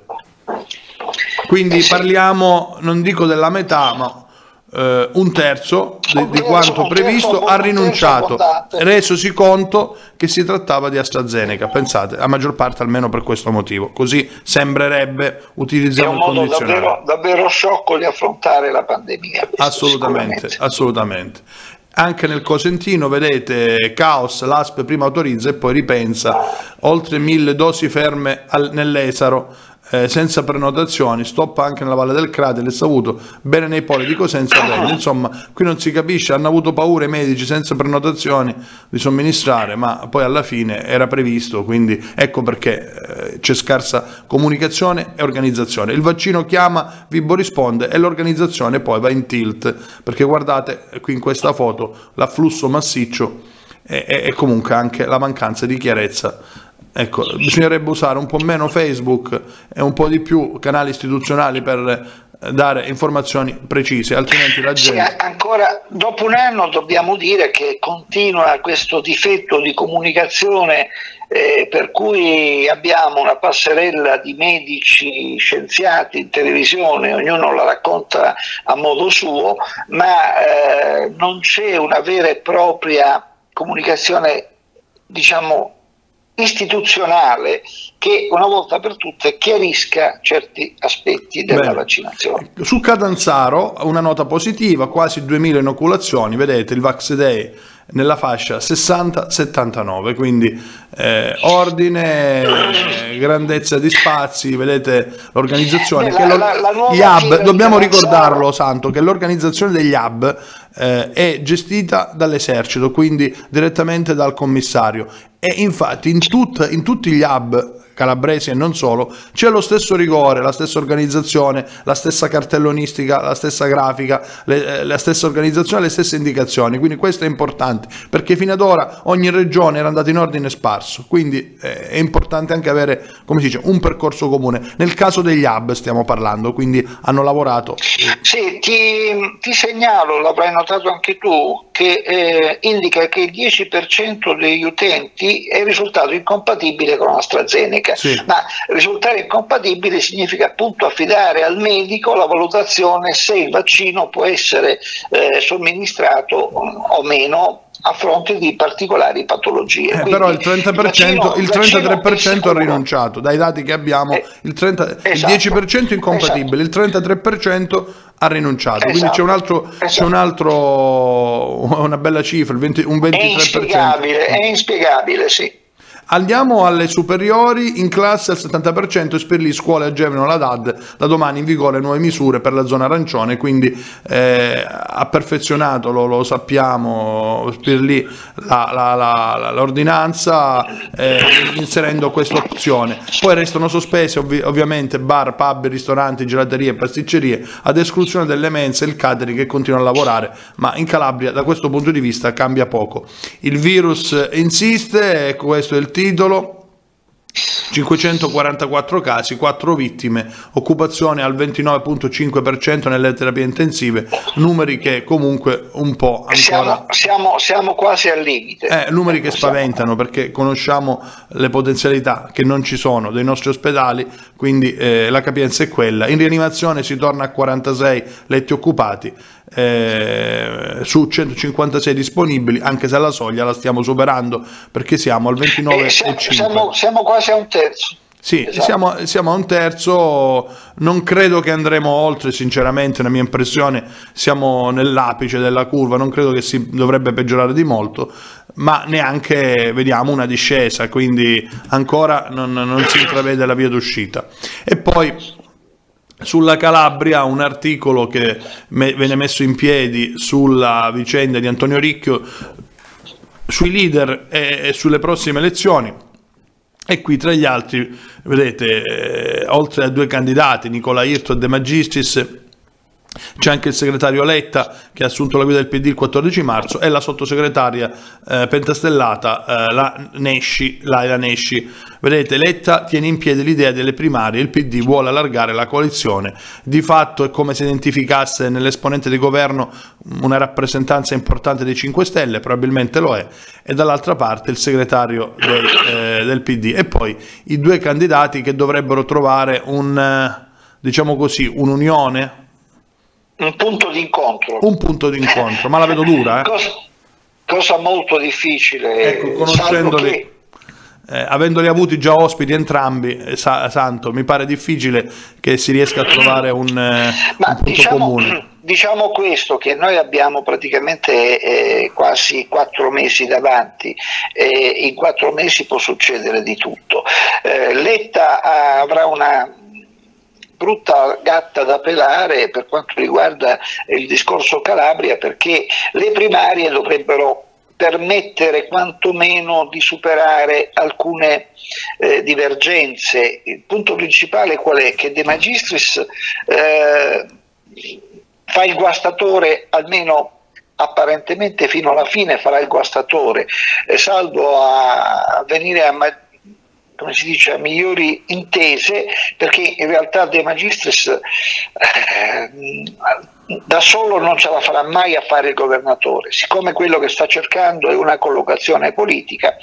quindi parliamo, non dico della metà, ma eh, un terzo di, di quanto previsto ha rinunciato, resosi conto che si trattava di AstraZeneca, pensate, la maggior parte almeno per questo motivo, così sembrerebbe, utilizziamo il condizionale. È un modo davvero, davvero sciocco di affrontare la pandemia. Assolutamente, assolutamente. Anche nel Cosentino vedete caos, l'A S P prima autorizza e poi ripensa, oltre mille dosi ferme al, nell'Esaro, eh, senza prenotazioni, stop anche nella Valle del Cratere, saputo bene nei poli di Cosenza e Regno. Insomma, qui non si capisce, hanno avuto paura i medici senza prenotazioni di somministrare, ma poi alla fine era previsto, quindi ecco perché eh, c'è scarsa comunicazione e organizzazione. Il vaccino chiama, Vibo risponde e l'organizzazione poi va in tilt, perché guardate qui in questa foto l'afflusso massiccio e, e, e comunque anche la mancanza di chiarezza. Ecco, bisognerebbe usare un po' meno Facebook e un po' di più canali istituzionali per dare informazioni precise, altrimenti la gente... Sì, ancora dopo un anno dobbiamo dire che continua questo difetto di comunicazione, eh, per cui abbiamo una passerella di medici scienziati in televisione, ognuno la racconta a modo suo, ma eh, non c'è una vera e propria comunicazione, diciamo, istituzionale che una volta per tutte chiarisca certi aspetti della Bene. vaccinazione. Su Catanzaro una nota positiva, quasi duemila inoculazioni, vedete il Vax Day nella fascia sessanta settantanove, quindi eh, ordine, eh, grandezza di spazi, vedete l'organizzazione, che la, la, la gli hub, dobbiamo ricordarlo Santo, che l'organizzazione degli hub eh, è gestita dall'esercito, quindi direttamente dal commissario, e infatti in, tut, in tutti gli hub calabresi e non solo, c'è lo stesso rigore, la stessa organizzazione, la stessa cartellonistica, la stessa grafica, le, la stessa organizzazione, le stesse indicazioni, quindi questo è importante, perché fino ad ora ogni regione era andata in ordine sparso, quindi eh, è importante anche avere, come si dice, un percorso comune. Nel caso degli hub stiamo parlando, quindi hanno lavorato. Sì, ti, ti segnalo, l'avrai notato anche tu, che eh, indica che il dieci per cento degli utenti è risultato incompatibile con AstraZeneca. Sì. Ma risultare incompatibile significa appunto affidare al medico la valutazione se il vaccino può essere eh, somministrato o meno a fronte di particolari patologie. Eh, però il trenta per cento, il, vaccino, il trentatré per cento ha rinunciato, dai dati che abbiamo, eh, il, trenta, esatto, il dieci per cento incompatibile, esatto. Il trentatré per cento ha rinunciato, esatto. Quindi c'è un altro, esatto. c'è un altro, una bella cifra, il venti, un ventitré per cento. È inspiegabile, è inspiegabile, sì. Andiamo alle superiori, in classe al settanta per cento, per lì scuole agevolano la D A D, da domani in vigore nuove misure per la zona arancione, quindi eh, ha perfezionato, lo, lo sappiamo, per lì l'ordinanza eh, inserendo questa opzione. Poi restano sospese ovvi ovviamente bar, pub, ristoranti, gelaterie e pasticcerie, ad esclusione delle mense e il catering che continuano a lavorare, ma in Calabria da questo punto di vista cambia poco. Il virus insiste, ecco, questo è il titolo. cinquecentoquarantaquattro casi, quattro vittime, occupazione al ventinove virgola cinque per cento nelle terapie intensive, numeri che comunque un po' ancora... Siamo, siamo, siamo quasi al limite. Eh, numeri che spaventano, perché conosciamo le potenzialità che non ci sono dei nostri ospedali, quindi eh, la capienza è quella. In rianimazione si torna a quarantasei letti occupati, Eh, su centocinquantasei disponibili, anche se la soglia la stiamo superando perché siamo al ventinove virgola cinque. Eh, siamo, siamo, siamo quasi a un terzo. Sì, esatto. siamo, siamo a un terzo, non credo che andremo oltre, sinceramente, la mia impressione, siamo nell'apice della curva, non credo che si dovrebbe peggiorare di molto, ma neanche vediamo una discesa, quindi ancora non, non si intravede la via d'uscita. E poi sulla Calabria un articolo che me, viene messo in piedi sulla vicenda di Antonio Ricchio, sui leader e, e sulle prossime elezioni, e qui tra gli altri vedete eh, oltre a due candidati, Nicola Irto e De Magistris, c'è anche il segretario Letta che ha assunto la guida del P D il quattordici marzo e la sottosegretaria eh, pentastellata eh, la Nesci, Laila Nesci. Vedete, Letta tiene in piedi l'idea delle primarie, il P D vuole allargare la coalizione, di fatto è come se identificasse nell'esponente di governo una rappresentanza importante dei cinque Stelle, probabilmente lo è, e dall'altra parte il segretario dei, eh, del P D, e poi i due candidati che dovrebbero trovare un, eh, diciamo così, un'unione, un punto di incontro. Un punto di incontro, ma la vedo dura. Eh? Cosa, cosa molto difficile. Ecco, conoscendoli, che... eh, avendoli avuti già ospiti entrambi, eh, sa, Santo, mi pare difficile che si riesca a trovare un, eh, ma un punto diciamo, comune. Diciamo questo, che noi abbiamo praticamente eh, quasi quattro mesi davanti, e in quattro mesi può succedere di tutto. Eh, Letta avrà una brutta gatta da pelare per quanto riguarda il discorso Calabria, perché le primarie dovrebbero permettere quantomeno di superare alcune eh, divergenze. Il punto principale qual è? Che De Magistris eh, fa il guastatore, almeno apparentemente fino alla fine farà il guastatore, eh, salvo a venire a come si dice, a migliori intese, perché in realtà De Magistris eh, da solo non ce la farà mai a fare il governatore. Siccome quello che sta cercando è una collocazione politica,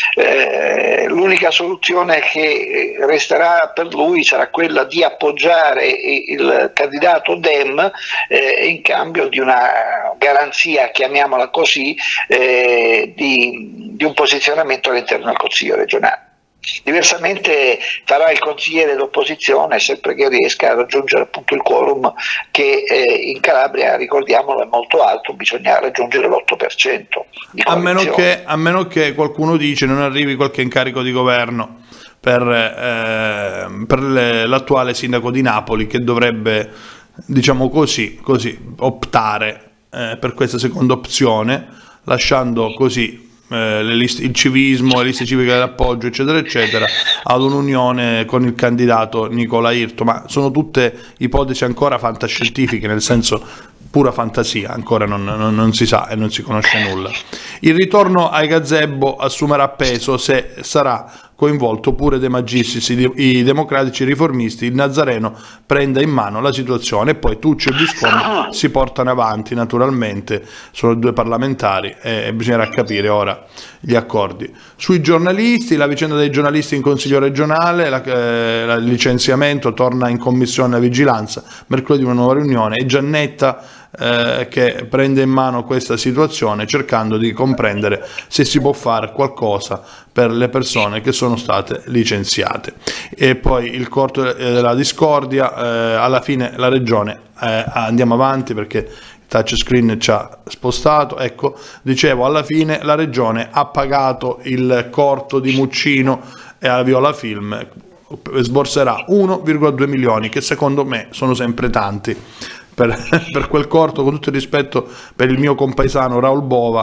eh, l'unica soluzione che resterà per lui sarà quella di appoggiare il candidato Dem eh, in cambio di una garanzia, chiamiamola così, eh, di di un posizionamento all'interno del Consiglio regionale. Diversamente farà il consigliere d'opposizione sempre che riesca a raggiungere appunto il quorum che eh, in Calabria, ricordiamolo, è molto alto, bisogna raggiungere l'otto per cento di a meno che a meno che qualcuno dice non arrivi qualche incarico di governo per, eh, per l'attuale sindaco di Napoli, che dovrebbe, diciamo così, così optare eh, per questa seconda opzione, lasciando così Eh, le liste, il civismo, le liste civiche d'appoggio eccetera eccetera ad un'unione con il candidato Nicola Irto. Ma sono tutte ipotesi ancora fantascientifiche, nel senso pura fantasia, ancora non, non, non si sa e non si conosce nulla. Il ritorno ai gazebo assumerà peso se sarà coinvolto pure De Magistris, i, i democratici riformisti, il Nazareno prenda in mano la situazione, e poi Tucci e Visconti si portano avanti. Naturalmente sono due parlamentari e, e bisognerà capire ora gli accordi. Sui giornalisti, la vicenda dei giornalisti in Consiglio regionale, la, eh, il licenziamento torna in commissione a vigilanza, mercoledì una nuova riunione, e Giannetta Eh, che prende in mano questa situazione cercando di comprendere se si può fare qualcosa per le persone che sono state licenziate. E poi il corto della discordia, eh, alla fine la regione, eh, andiamo avanti perché il touchscreen ci ha spostato, ecco, dicevo, alla fine la regione ha pagato il corto di Muccino e a Viola Film, sborserà uno virgola due milioni, che secondo me sono sempre tanti Per, per quel corto, con tutto il rispetto per il mio compaesano Raul Bova,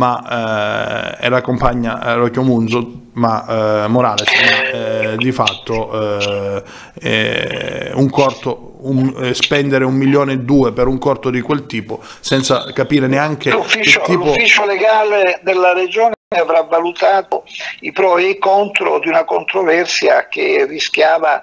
ma eh, era compagna eh, Rocchio Munzo, ma eh, Morales, ma, eh, di fatto eh, eh, un corto, un, eh, spendere un milione e due per un corto di quel tipo senza capire neanche l'ufficio, tipo... l'ufficio legale della regione avrà valutato i pro e i contro di una controversia che rischiava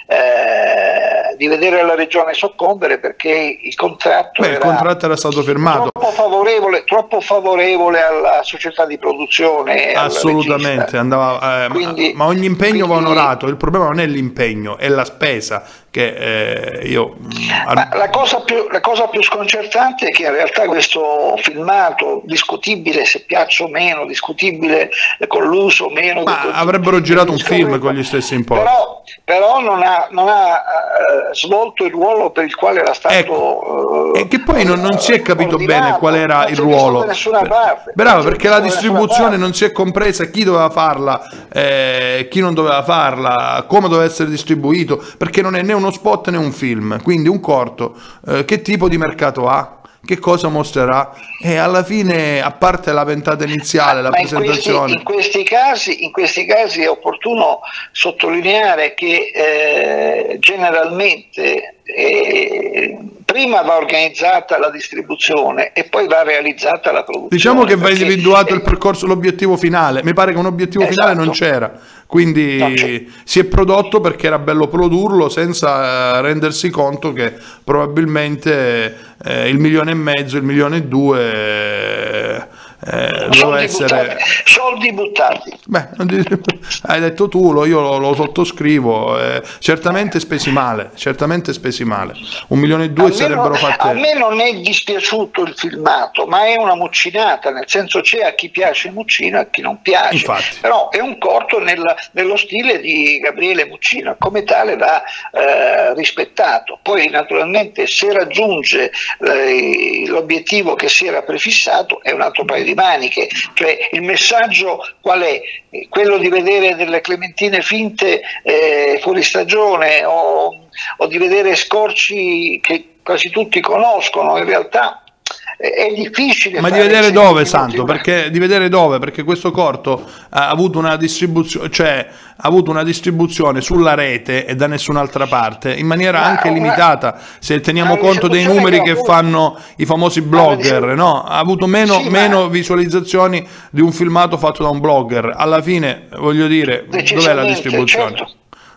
Eh, di vedere la regione soccombere, perché il contratto, Beh, era, il contratto era stato firmato troppo favorevole, troppo favorevole alla società di produzione, assolutamente andava, eh, quindi, ma, ma ogni impegno quindi, va onorato. Il problema non è l'impegno, è la spesa che eh, io ma la cosa più la cosa più sconcertante è che in realtà questo filmato, discutibile se piaccia o meno, discutibile con l'uso o meno, ma di, avrebbero di, girato di, un film con gli stessi importi, però, però non ha, non ha uh, svolto il ruolo per il quale era stato, ecco, uh, e che poi non, non si è capito ordinato, bene qual era il ruolo. Da nessuna parte. Bravo, perché la distribuzione non si è compresa chi doveva farla, eh, chi non doveva farla, come doveva essere distribuito, perché non è né uno spot né un film. Quindi un corto, eh, che tipo di mercato ha? Che cosa mostrerà? E alla fine, a parte la ventata iniziale, la ma presentazione, in questi, in, questi casi, in questi casi è opportuno sottolineare che eh, generalmente eh, prima va organizzata la distribuzione e poi va realizzata la produzione. diciamo che va perché, individuato eh, il percorso, l'obiettivo finale. Mi pare che un obiettivo esatto. finale non c'era, quindi non c'è. si è prodotto perché era bello produrlo, senza rendersi conto che probabilmente eh, il milione e mezzo, il milione e due eh, eh, doveva essere buttati, soldi buttati. Beh, hai detto tu, lo, io lo, lo sottoscrivo, eh, certamente spesi male, certamente spesi male. Un milione e due sarebbero fatte. A me non è dispiaciuto il filmato, ma è una muccinata, nel senso c'è a chi piace Muccino e a chi non piace. Infatti. Però è un corto nel, nello stile di Gabriele Muccino, come tale va eh, rispettato. Poi naturalmente se raggiunge eh, l'obiettivo che si era prefissato è un altro paio di maniche, cioè il messaggio qual è? Quello di vedere delle clementine finte eh, fuori stagione o, o di vedere scorci che quasi tutti conoscono, in realtà è difficile. Ma di vedere dove, Santo? Perché di vedere dove? Perché questo corto ha avuto una distribuzione, cioè ha avuto una distribuzione sulla rete e da nessun'altra parte, in maniera ma anche una, limitata, se teniamo conto dei numeri che, che fanno i famosi blogger, no? Ha avuto meno, sì, meno ma... visualizzazioni di un filmato fatto da un blogger. Alla fine, voglio dire, dov'è la distribuzione? Certo.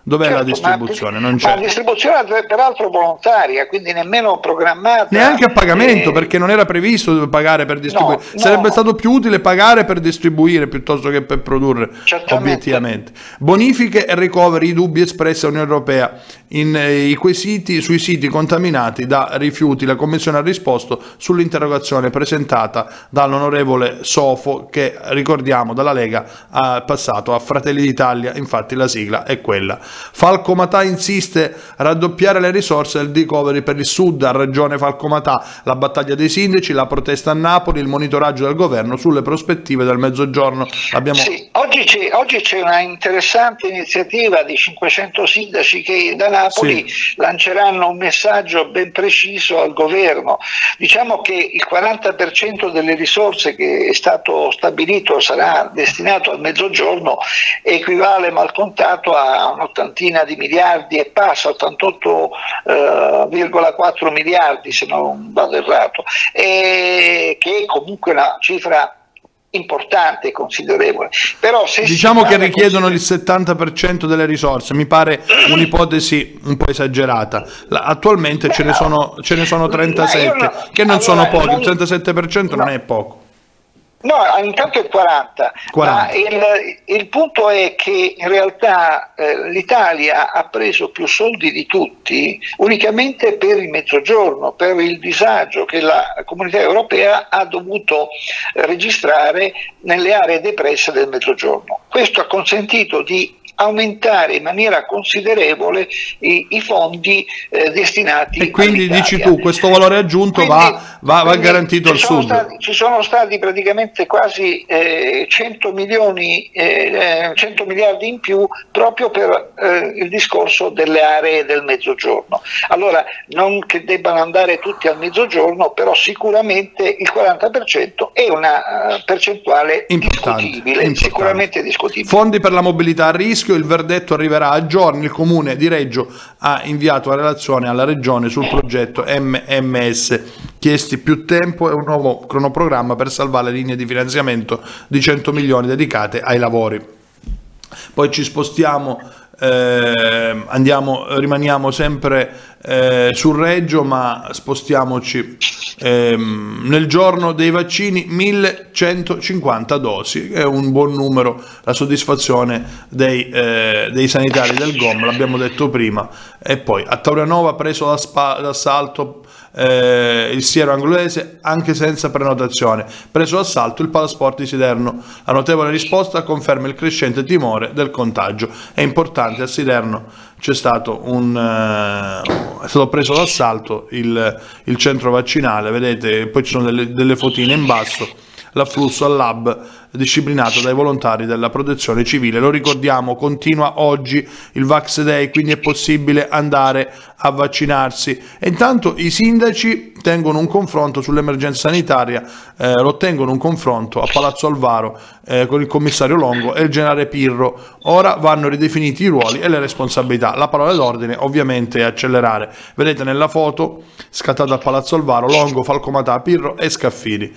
Dov'è certo, la distribuzione? Ma, non c'è. Ma la distribuzione peraltro volontaria, quindi nemmeno programmata. Neanche a pagamento, eh, perché non era previsto pagare per distribuire. No, Sarebbe no. stato più utile pagare per distribuire piuttosto che per produrre, Certamente. obiettivamente. Bonifiche e ricoveri, i dubbi espressi all'Unione Europea in, eh, i quesiti, sui siti contaminati da rifiuti. La Commissione ha risposto sull'interrogazione presentata dall'onorevole Sofo, che ricordiamo dalla Lega ha passato a Fratelli d'Italia, infatti la sigla è quella. Falcomatà insiste a raddoppiare le risorse del recovery per il sud. Ha ragione Falcomatà, la battaglia dei sindaci, la protesta a Napoli, il monitoraggio del governo sulle prospettive del mezzogiorno. Abbiamo... Sì, oggi c'è, oggi c'è una interessante iniziativa di cinquecento sindaci che da Napoli sì. lanceranno un messaggio ben preciso al governo. Diciamo che il quaranta per cento delle risorse che è stato stabilito sarà destinato al mezzogiorno, equivale mal contato a un'ottantina di miliardi e passa, ottantotto virgola quattro miliardi se non vado errato, e che è comunque una cifra importante e considerevole. Però se diciamo che richiedono il settanta per cento delle risorse, mi pare un'ipotesi un po' esagerata. La, attualmente Beh, ce, ne sono, ce ne sono trentasette, no, che non allora, sono pochi, non, il trentasette per cento no. non è poco. No, intanto è quaranta, quaranta. Ma il, il punto è che in realtà eh, l'Italia ha preso più soldi di tutti unicamente per il mezzogiorno, per il disagio che la Comunità Europea ha dovuto eh, registrare nelle aree depresse del mezzogiorno. Questo ha consentito di aumentare in maniera considerevole i, i fondi eh, destinati e quindi dici tu questo valore aggiunto quindi, va, va, va garantito al sud. Stati, ci sono stati praticamente quasi eh, cento milioni eh, cento miliardi in più proprio per eh, il discorso delle aree del mezzogiorno. Allora non che debbano andare tutti al mezzogiorno, però sicuramente il quaranta per cento è una uh, percentuale importante, discutibile, importante. sicuramente discutibile. Fondi per la mobilità a rischio. Il verdetto arriverà a giorni. Il comune di Reggio ha inviato una relazione alla regione sul progetto M M S, chiesti più tempo e un nuovo cronoprogramma per salvare le linee di finanziamento di cento milioni dedicate ai lavori. Poi ci spostiamo, eh, andiamo, rimaniamo sempre eh, sul Reggio, ma spostiamoci ehm, nel giorno dei vaccini, millecentocinquanta dosi, è un buon numero, la soddisfazione dei, eh, dei sanitari del G O M, l'abbiamo detto prima. E poi a Taurianova preso d'assalto Eh, il siero angolese anche senza prenotazione, preso d'assalto il Palasport di Siderno. La notevole risposta conferma il crescente timore del contagio. È importante, a Siderno c'è stato un eh, è stato preso d'assalto il, il centro vaccinale, vedete, poi ci sono delle, delle fotine in basso, l'afflusso al lab disciplinato dai volontari della protezione civile. Lo ricordiamo, continua oggi il Vax Day, quindi è possibile andare a vaccinarsi. E intanto i sindaci tengono un confronto sull'emergenza sanitaria, eh, lo tengono un confronto a Palazzo Alvaro eh, con il commissario Longo e il generale Pirro. Ora vanno ridefiniti i ruoli e le responsabilità. La parola d'ordine ovviamente è accelerare. Vedete nella foto scattata a Palazzo Alvaro Longo, Falcomatà, Pirro e Scaffidi,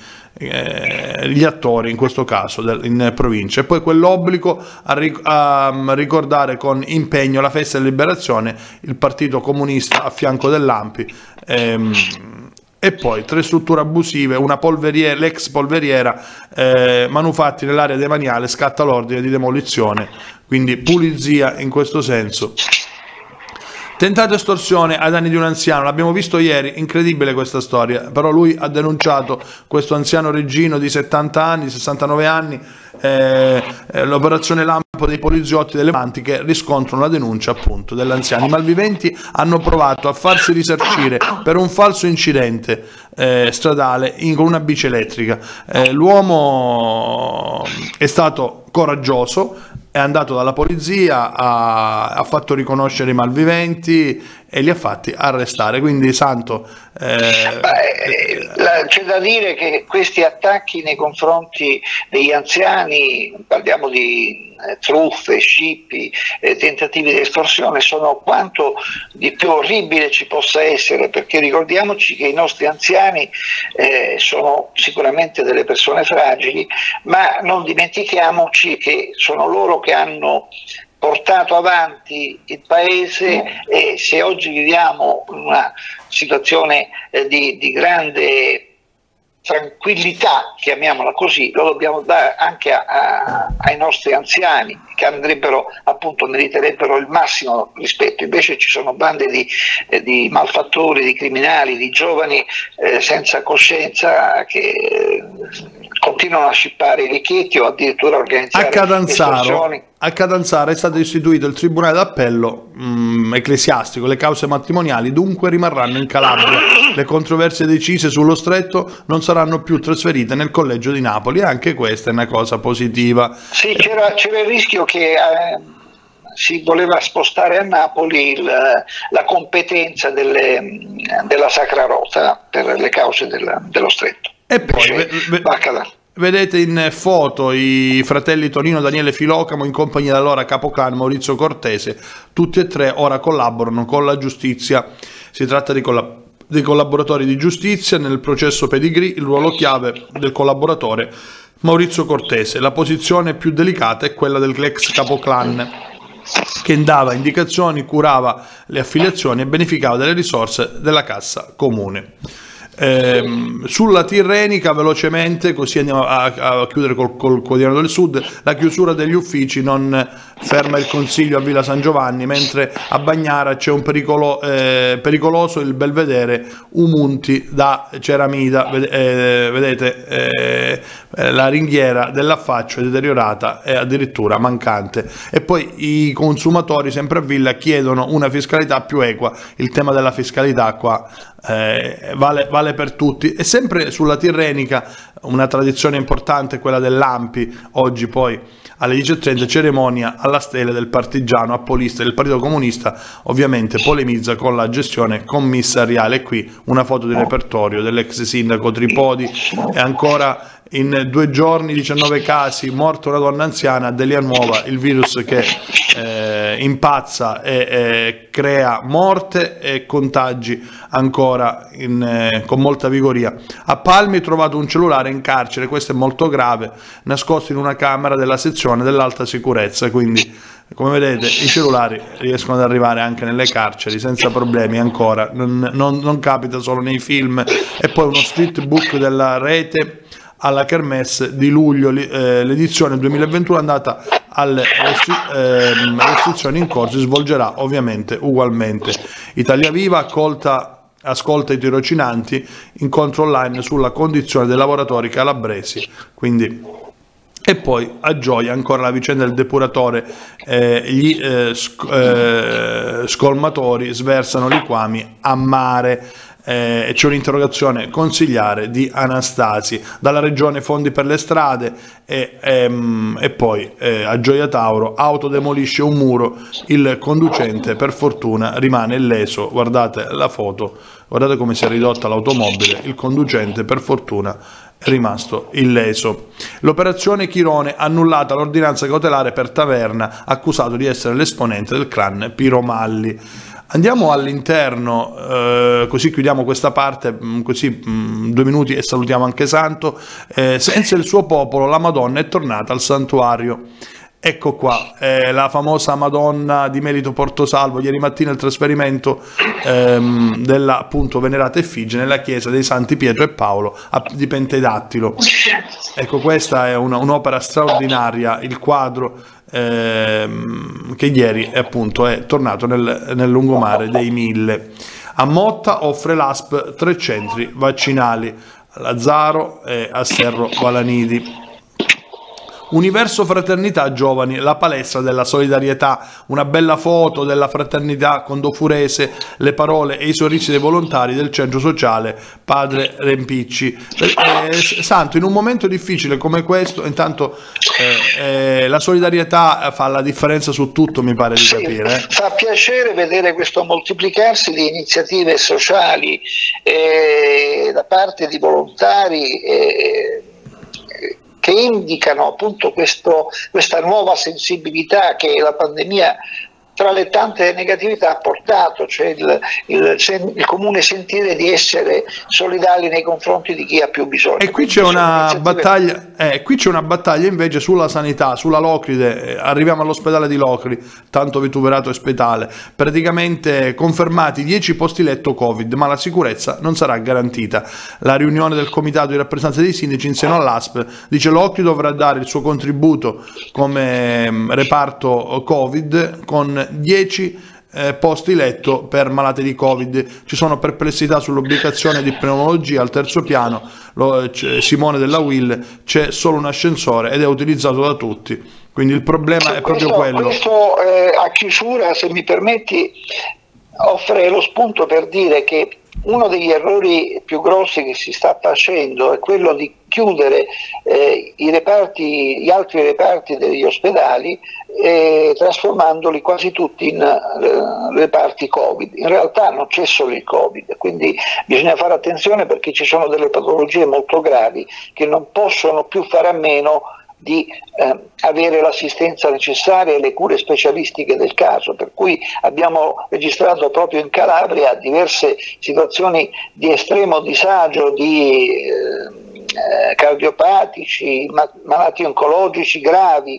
eh, gli attori in questo caso in provincia. E poi quell'obbligo a, ric a ricordare con impegno la festa della liberazione, il partito comunista a fianco dell'A N P I. Ehm, e poi tre strutture abusive, una polveriera, l'ex polveriera, eh, manufatti nell'area demaniale, scatta l'ordine di demolizione, quindi pulizia in questo senso. Tentata estorsione ai danni di un anziano, l'abbiamo visto ieri, incredibile questa storia, però lui ha denunciato questo anziano reggino di settanta anni, sessantanove anni, eh, eh, l'operazione lampo dei poliziotti delle Vanti che riscontrano la denuncia appunto dell'anziano. I malviventi hanno provato a farsi risarcire per un falso incidente eh, stradale in, con una bici elettrica. Eh, l'uomo è stato coraggioso, è andato dalla polizia, ha, ha fatto riconoscere i malviventi e li ha fatti arrestare, quindi santo. Eh, C'è da dire che questi attacchi nei confronti degli anziani, parliamo di eh, truffe, scippi, eh, tentativi di estorsione, sono quanto di più orribile ci possa essere, perché ricordiamoci che i nostri anziani eh, sono sicuramente delle persone fragili, ma non dimentichiamoci che sono loro che hanno portato avanti il Paese, e se oggi viviamo una situazione eh, di, di grande tranquillità, chiamiamola così, lo dobbiamo dare anche a, a, ai nostri anziani, che andrebbero, appunto, meriterebbero il massimo rispetto. Invece ci sono bande di, eh, di malfattori, di criminali, di giovani eh, senza coscienza che eh, continuano a scippare i ricchetti o addirittura a organizzare a Catanzaro, estorsioni. a Catanzaro è stato istituito il Tribunale d'Appello mh, ecclesiastico. Le cause matrimoniali dunque rimarranno in Calabria. Le controversie decise sullo stretto non saranno più trasferite nel collegio di Napoli. Anche questa è una cosa positiva. Sì, c'era, c'era il rischio che eh, si voleva spostare a Napoli il, la competenza delle, della Sacra Rota per le cause del, dello stretto. E poi ve, ve, vedete in foto i fratelli Tonino, Daniele Filocamo in compagnia dell'ora capoclan Maurizio Cortese. Tutti e tre ora collaborano con la giustizia. Si tratta di, colla di collaboratori di giustizia nel processo Pedigree. Il ruolo chiave del collaboratore Maurizio Cortese. La posizione più delicata è quella dell'ex capoclan, che dava indicazioni, curava le affiliazioni e beneficiava delle risorse della cassa comune. Eh, sulla Tirrenica, velocemente, così andiamo a, a chiudere col, col Quotidiano del Sud. La chiusura degli uffici non ferma il Consiglio a Villa San Giovanni, mentre a Bagnara c'è un pericolo, eh, pericoloso il belvedere Umunti da Ceramida. Eh, vedete, eh, la ringhiera dell'affaccio è deteriorata e addirittura mancante. E poi i consumatori, sempre a Villa, chiedono una fiscalità più equa. Il tema della fiscalità qua Eh, vale, vale per tutti. E sempre sulla Tirrenica, una tradizione importante è quella dell'Ampi. Oggi poi alle dieci e trenta cerimonia alla stele del partigiano appolista del Partito Comunista. Ovviamente polemizza con la gestione commissariale. E qui una foto di repertorio dell'ex sindaco Tripodi. E ancora in due giorni diciannove casi, morta una donna anziana, Delia Nuova, il virus che eh, impazza e eh, crea morte e contagi ancora in, eh, con molta vigoria. A Palmi trovato un cellulare in carcere, questo è molto grave, nascosto in una camera della sezione dell'alta sicurezza. Quindi, come vedete, i cellulari riescono ad arrivare anche nelle carceri senza problemi ancora, non, non, non capita solo nei film. E poi uno street book della rete alla Kermesse di luglio, eh, l'edizione duemilaventuno è andata alle restri eh, restrizioni in corso, si svolgerà ovviamente ugualmente. Italia Viva accolta, ascolta i tirocinanti, incontro online sulla condizione dei lavoratori calabresi. Quindi, e poi a Gioia ancora la vicenda del depuratore, eh, gli eh, sc eh, scolmatori sversano liquami a mare. Eh, c'è un'interrogazione consigliare di Anastasi. Dalla regione fondi per le strade. E, ehm, e poi eh, a Gioia Tauro auto demolisce un muro, il conducente per fortuna rimane illeso. Guardate la foto, guardate come si è ridotta l'automobile, il conducente per fortuna è rimasto illeso. L'operazione Chirone, annullata l'ordinanza cautelare per Taverna, accusato di essere l'esponente del clan Piromalli. Andiamo all'interno, eh, così chiudiamo questa parte, così mh, due minuti e salutiamo anche Santo. Eh, senza il suo popolo la Madonna è tornata al santuario. Ecco qua, eh, la famosa Madonna di Melito Portosalvo. Ieri mattina il trasferimento ehm, della appunto venerata effigie nella chiesa dei Santi Pietro e Paolo a, di Pentedattilo. Ecco, questa è un'opera straordinaria, il quadro ehm, che ieri appunto è tornato nel, nel lungomare dei Mille. A Motta offre l'A S P tre centri vaccinali, a Lazzaro e a Serro Valanidi. Universo Fraternità Giovani, la palestra della solidarietà, una bella foto della fraternità con Dofurese, le parole e i sorrisi dei volontari del centro sociale Padre Rempicci. Eh, Santo, in un momento difficile come questo, intanto eh, eh, la solidarietà fa la differenza su tutto, mi pare di sì, capire. Eh. Fa piacere vedere questo moltiplicarsi di iniziative sociali eh, da parte di volontari eh, che indicano appunto questo, questa nuova sensibilità che la pandemia tra le tante negatività ha portato, cioè il, il, il comune sentire di essere solidali nei confronti di chi ha più bisogno. E qui c'è una battaglia, eh, qui c'è una battaglia invece sulla sanità, sulla Locride. Eh, arriviamo all'ospedale di Locri, tanto vituperato ospedale, praticamente confermati dieci posti letto Covid, ma la sicurezza non sarà garantita. La riunione del comitato di rappresentanza dei sindaci in seno all'A S P dice Locri dovrà dare il suo contributo come reparto Covid con dieci eh, posti letto per malati di Covid. Ci sono perplessità sull'ubicazione di pneumologia al terzo piano. Lo, Simone della U I L, c'è solo un ascensore ed è utilizzato da tutti, quindi il problema sì, è proprio questo, quello. Questo eh, a chiusura, se mi permetti, offre lo spunto per dire che uno degli errori più grossi che si sta facendo è quello di chiudere eh, i reparti, gli altri reparti degli ospedali, eh, trasformandoli quasi tutti in eh, reparti Covid. In realtà non c'è solo il Covid, quindi bisogna fare attenzione perché ci sono delle patologie molto gravi che non possono più fare a meno di eh, avere l'assistenza necessaria e le cure specialistiche del caso, per cui abbiamo registrato proprio in Calabria diverse situazioni di estremo disagio di eh, cardiopatici, ma malati oncologici gravi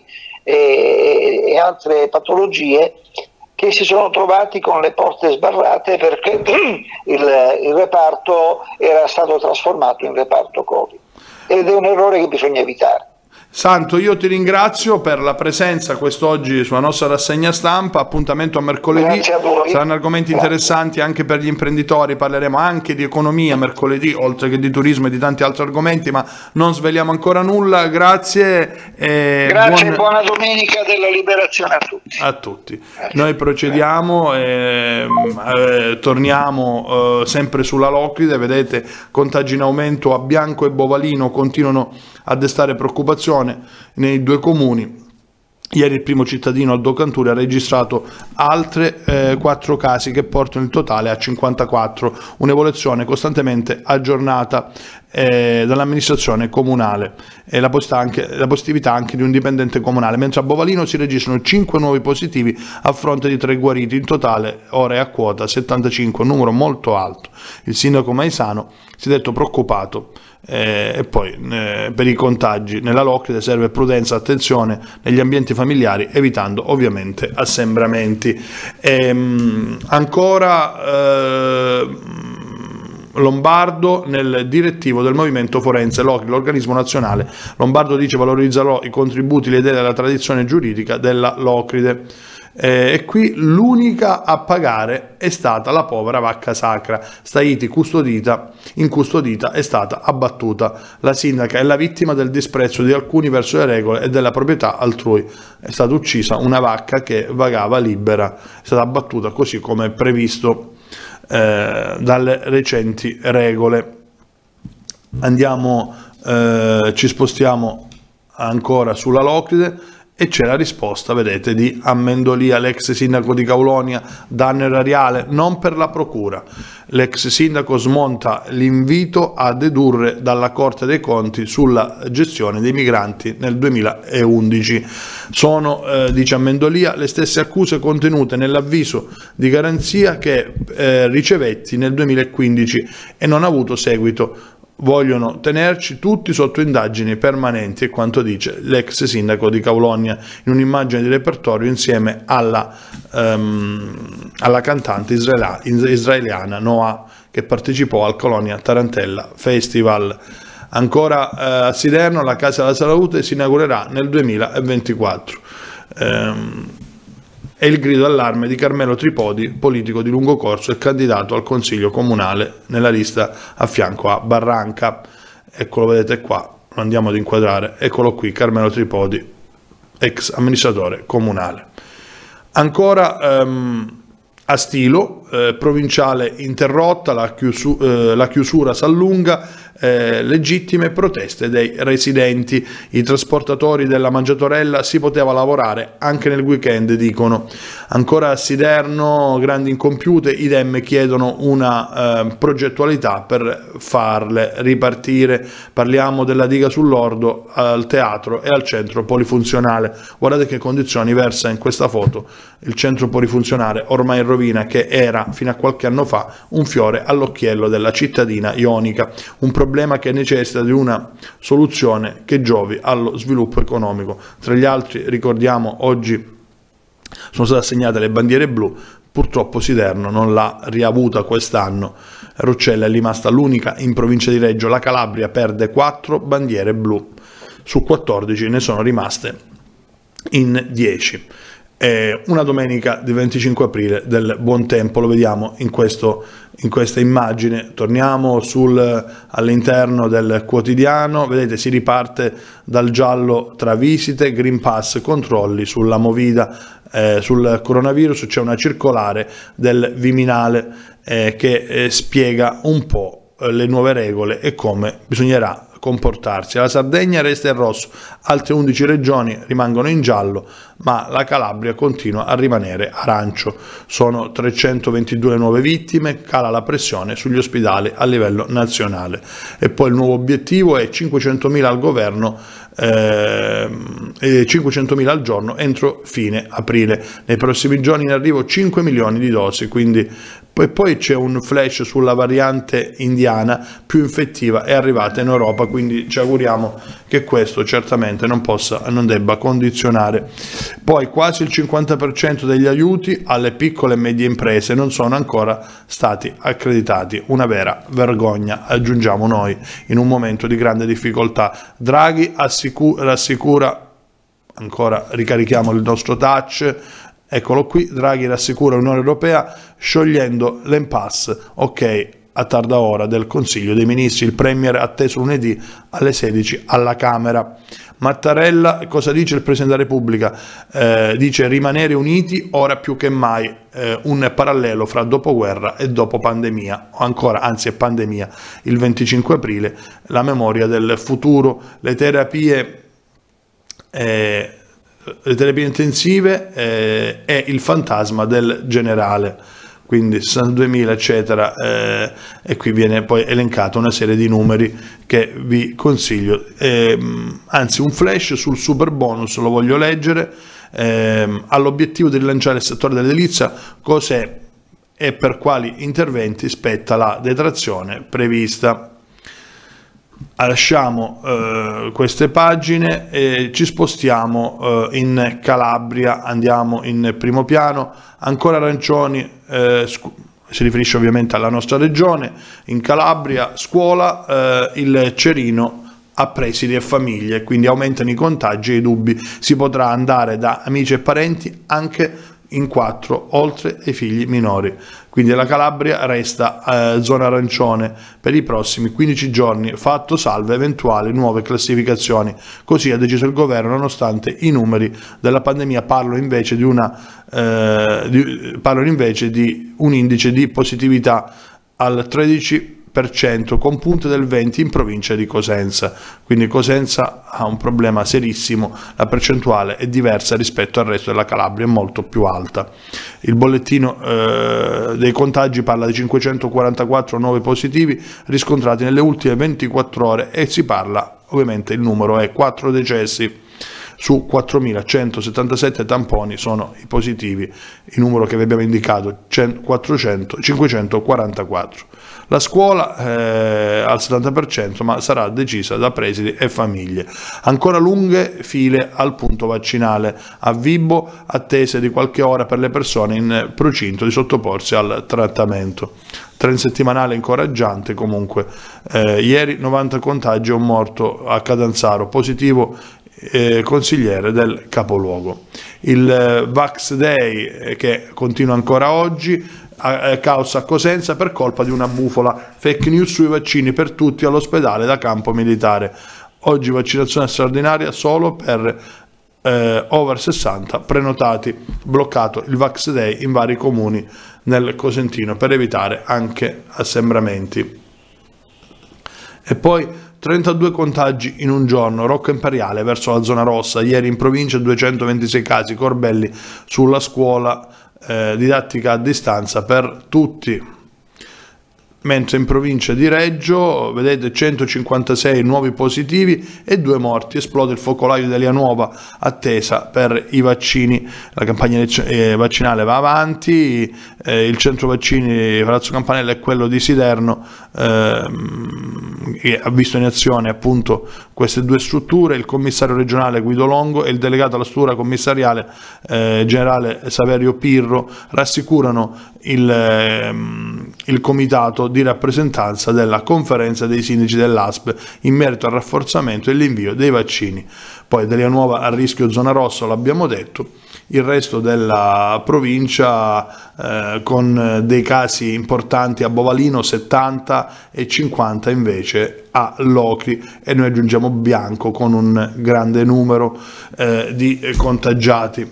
e, e altre patologie che si sono trovati con le porte sbarrate perché il, il reparto era stato trasformato in reparto Covid, ed è un errore che bisogna evitare. Santo, io ti ringrazio per la presenza quest'oggi sulla nostra rassegna stampa, appuntamento a mercoledì, a saranno argomenti Grazie. interessanti anche per gli imprenditori, parleremo anche di economia mercoledì, oltre che di turismo e di tanti altri argomenti, ma non sveliamo ancora nulla. Grazie e Grazie buon... e buona domenica della liberazione a tutti. A tutti. Noi procediamo e eh, torniamo eh, sempre sulla Locride, vedete contagi in aumento a Bianco e Bovalino, continuano a destare preoccupazione nei due comuni. Ieri il primo cittadino Aldo Canturi ha registrato altre eh, quattro casi che portano il totale a cinquantaquattro, un'evoluzione costantemente aggiornata eh, dall'amministrazione comunale e la, anche, la positività anche di un dipendente comunale, mentre a Bovalino si registrano cinque nuovi positivi a fronte di tre guariti, in totale ora è a quota settantacinque, un numero molto alto. Il sindaco Maisano si è detto preoccupato. Eh, e poi eh, per i contagi nella Locride serve prudenza, attenzione negli ambienti familiari, evitando ovviamente assembramenti. Ehm, ancora eh, Lombardo nel direttivo del movimento forense Locride, l'organismo nazionale. Lombardo dice valorizzerò i contributi, le idee della tradizione giuridica della Locride. Eh, e qui l'unica a pagare è stata la povera vacca sacra. Staiti custodita, incustodita, è stata abbattuta. La sindaca è la vittima del disprezzo di alcuni verso le regole e della proprietà altrui. È stata uccisa una vacca che vagava libera, è stata abbattuta così come previsto eh, dalle recenti regole. Andiamo, eh, ci spostiamo ancora sulla Locride. E c'è la risposta, vedete, di Amendolia, l'ex sindaco di Caulonia, danno erariale non per la procura. L'ex sindaco smonta l'invito a dedurre dalla Corte dei Conti sulla gestione dei migranti nel duemilaundici. Sono, eh, dice Amendolia, le stesse accuse contenute nell'avviso di garanzia che eh, ricevetti nel duemilaquindici e non ha avuto seguito. Vogliono tenerci tutti sotto indagini permanenti, è quanto dice l'ex sindaco di Caulonia in un'immagine di repertorio insieme alla, um, alla cantante israela, israeliana Noah, che partecipò al Colonia Tarantella Festival. Ancora eh, a Siderno la Casa della Salute si inaugurerà nel duemilaventiquattro. Um, È il grido d'allarme di Carmelo Tripodi, politico di lungo corso e candidato al consiglio comunale nella lista a fianco a Barranca. Eccolo, vedete qua, lo andiamo ad inquadrare. Eccolo qui, Carmelo Tripodi, ex amministratore comunale. Ancora ehm, a Stilo, eh, provinciale interrotta, la, chiusu- eh, la chiusura s'allunga, eh, legittime proteste dei residenti. I trasportatori della Mangiatorella: si poteva lavorare anche nel weekend, dicono. Ancora a Siderno, grandi incompiute, i Dem chiedono una eh, progettualità per farle ripartire. Parliamo della diga sull'Ordo al teatro e al centro polifunzionale. Guardate che condizioni versa in questa foto il centro polifunzionale, ormai in rovina, che era fino a qualche anno fa un fiore all'occhiello della cittadina ionica. Un problema che necessita di una soluzione che giovi allo sviluppo economico. Tra gli altri ricordiamo oggi sono state assegnate le bandiere blu. Purtroppo Siderno non l'ha riavuta quest'anno. Roccella è rimasta l'unica in provincia di Reggio. La Calabria perde quattro bandiere blu su quattordici, ne sono rimaste in dieci. Eh, una domenica di venticinque aprile del buon tempo, lo vediamo in, questo, in questa immagine. Torniamo sul, all'interno del quotidiano, vedete si riparte dal giallo tra visite, Green Pass, controlli sulla Movida, eh, sul coronavirus. C'è una circolare del Viminale eh, che eh, spiega un po' eh, le nuove regole e come bisognerà comportarsi. La Sardegna resta in rosso, altre undici regioni rimangono in giallo, ma la Calabria continua a rimanere arancio. Sono trecentoventidue le nuove vittime, cala la pressione sugli ospedali a livello nazionale. E poi il nuovo obiettivo è cinquecentomila al governo, eh, cinquecentomila al giorno entro fine aprile. Nei prossimi giorni in arrivo cinque milioni di dosi, quindi poi, poi c'è un flash sulla variante indiana più infettiva, è arrivata in Europa, quindi ci auguriamo che questo certamente non possa, non debba condizionare. Poi quasi il cinquanta per cento degli aiuti alle piccole e medie imprese non sono ancora stati accreditati, una vera vergogna, aggiungiamo noi, in un momento di grande difficoltà. Draghi assicura, rassicura, ancora ricarichiamo il nostro touch, eccolo qui, Draghi rassicura l'Unione Europea sciogliendo l'impasse, ok, a tarda ora del Consiglio dei Ministri, il Premier atteso lunedì alle sedici alla Camera. Mattarella, cosa dice il Presidente della Repubblica? Eh, dice rimanere uniti ora più che mai, eh, un parallelo fra dopoguerra e dopo pandemia, o ancora, anzi è pandemia, il venticinque aprile, la memoria del futuro, le terapie... Eh, le terapie intensive eh, e il fantasma del generale, quindi sessantaduemila eccetera, eh, e qui viene poi elencata una serie di numeri che vi consiglio, eh, anzi un flash sul super bonus lo voglio leggere, eh, all'obiettivo di rilanciare il settore dell'edilizia, cos'è e per quali interventi spetta la detrazione prevista. Lasciamo eh, queste pagine e ci spostiamo eh, in Calabria, andiamo in primo piano, ancora arancioni, eh, si riferisce ovviamente alla nostra regione. In Calabria, scuola, eh, il cerino a presidi e famiglie, quindi aumentano i contagi e i dubbi, si potrà andare da amici e parenti anche in quattro, oltre ai figli minori. Quindi la Calabria resta eh, zona arancione per i prossimi quindici giorni, fatto salve eventuali nuove classificazioni. Così ha deciso il governo, nonostante i numeri della pandemia parlano invece di, una, eh, di, parlano invece di un indice di positività al tredici per cento con punte del venti in provincia di Cosenza. Quindi Cosenza ha un problema serissimo, la percentuale è diversa rispetto al resto della Calabria, è molto più alta. Il bollettino eh, dei contagi parla di cinquecentoquarantaquattro nuovi positivi riscontrati nelle ultime ventiquattro ore e si parla, ovviamente il numero è quattro decessi su quattromilacentosettantasette tamponi sono i positivi, il numero che vi abbiamo indicato quattrocento, cinquecentoquarantaquattro. La scuola eh, al settanta per cento, ma sarà decisa da presidi e famiglie. Ancora lunghe file al punto vaccinale. A Vibo attese di qualche ora per le persone in procinto di sottoporsi al trattamento. Trend settimanale incoraggiante comunque. Eh, ieri novanta contagi e un morto a Catanzaro, positivo eh, consigliere del capoluogo. Il eh, Vax Day eh, che continua ancora oggi, caos a Cosenza per colpa di una bufola, fake news sui vaccini per tutti all'ospedale da campo militare. Oggi vaccinazione straordinaria solo per eh, over sessanta prenotati, bloccato il Vax Day in vari comuni nel Cosentino per evitare anche assembramenti. E poi trentadue contagi in un giorno, Rocco Imperiale verso la zona rossa, ieri in provincia duecentoventisei casi, Corbelli sulla scuola, eh, didattica a distanza per tutti. Mentre in provincia di Reggio, vedete, centocinquantasei nuovi positivi e due morti, esplode il focolaio di Alianuova, attesa per i vaccini, la campagna vaccinale va avanti, eh, il centro vaccini Palazzo Campanella è quello di Siderno, ehm, che ha visto in azione appunto queste due strutture, il commissario regionale Guido Longo e il delegato alla struttura commissariale eh, generale Saverio Pirro rassicurano il, ehm, il comitato di rappresentanza della conferenza dei sindaci dell'A S P in merito al rafforzamento e l'invio dei vaccini. Poi Delianuova a rischio zona rossa, l'abbiamo detto, il resto della provincia eh, con dei casi importanti a Bovalino settanta e cinquanta invece a Locri, e noi aggiungiamo Bianco con un grande numero eh, di contagiati.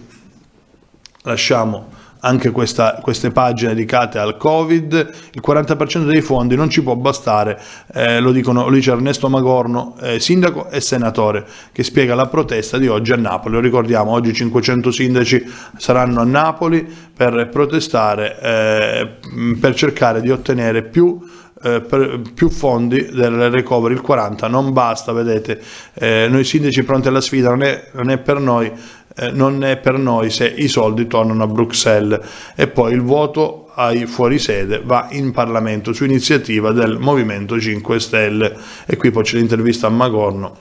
Lasciamo anche questa, queste pagine dedicate al Covid. Il quaranta per cento dei fondi non ci può bastare, eh, lo dicono, lo dice Ernesto Magorno, eh, sindaco e senatore, che spiega la protesta di oggi a Napoli. Lo ricordiamo, oggi cinquecento sindaci saranno a Napoli per protestare, eh, per cercare di ottenere più Eh, per, più fondi del recovery. Il quaranta non basta, vedete, eh, noi sindaci pronti alla sfida, non è, non è per noi eh, non è per noi se i soldi tornano a Bruxelles. E poi il voto ai fuorisede va in Parlamento su iniziativa del Movimento cinque Stelle, e qui poi c'è l'intervista a Magorno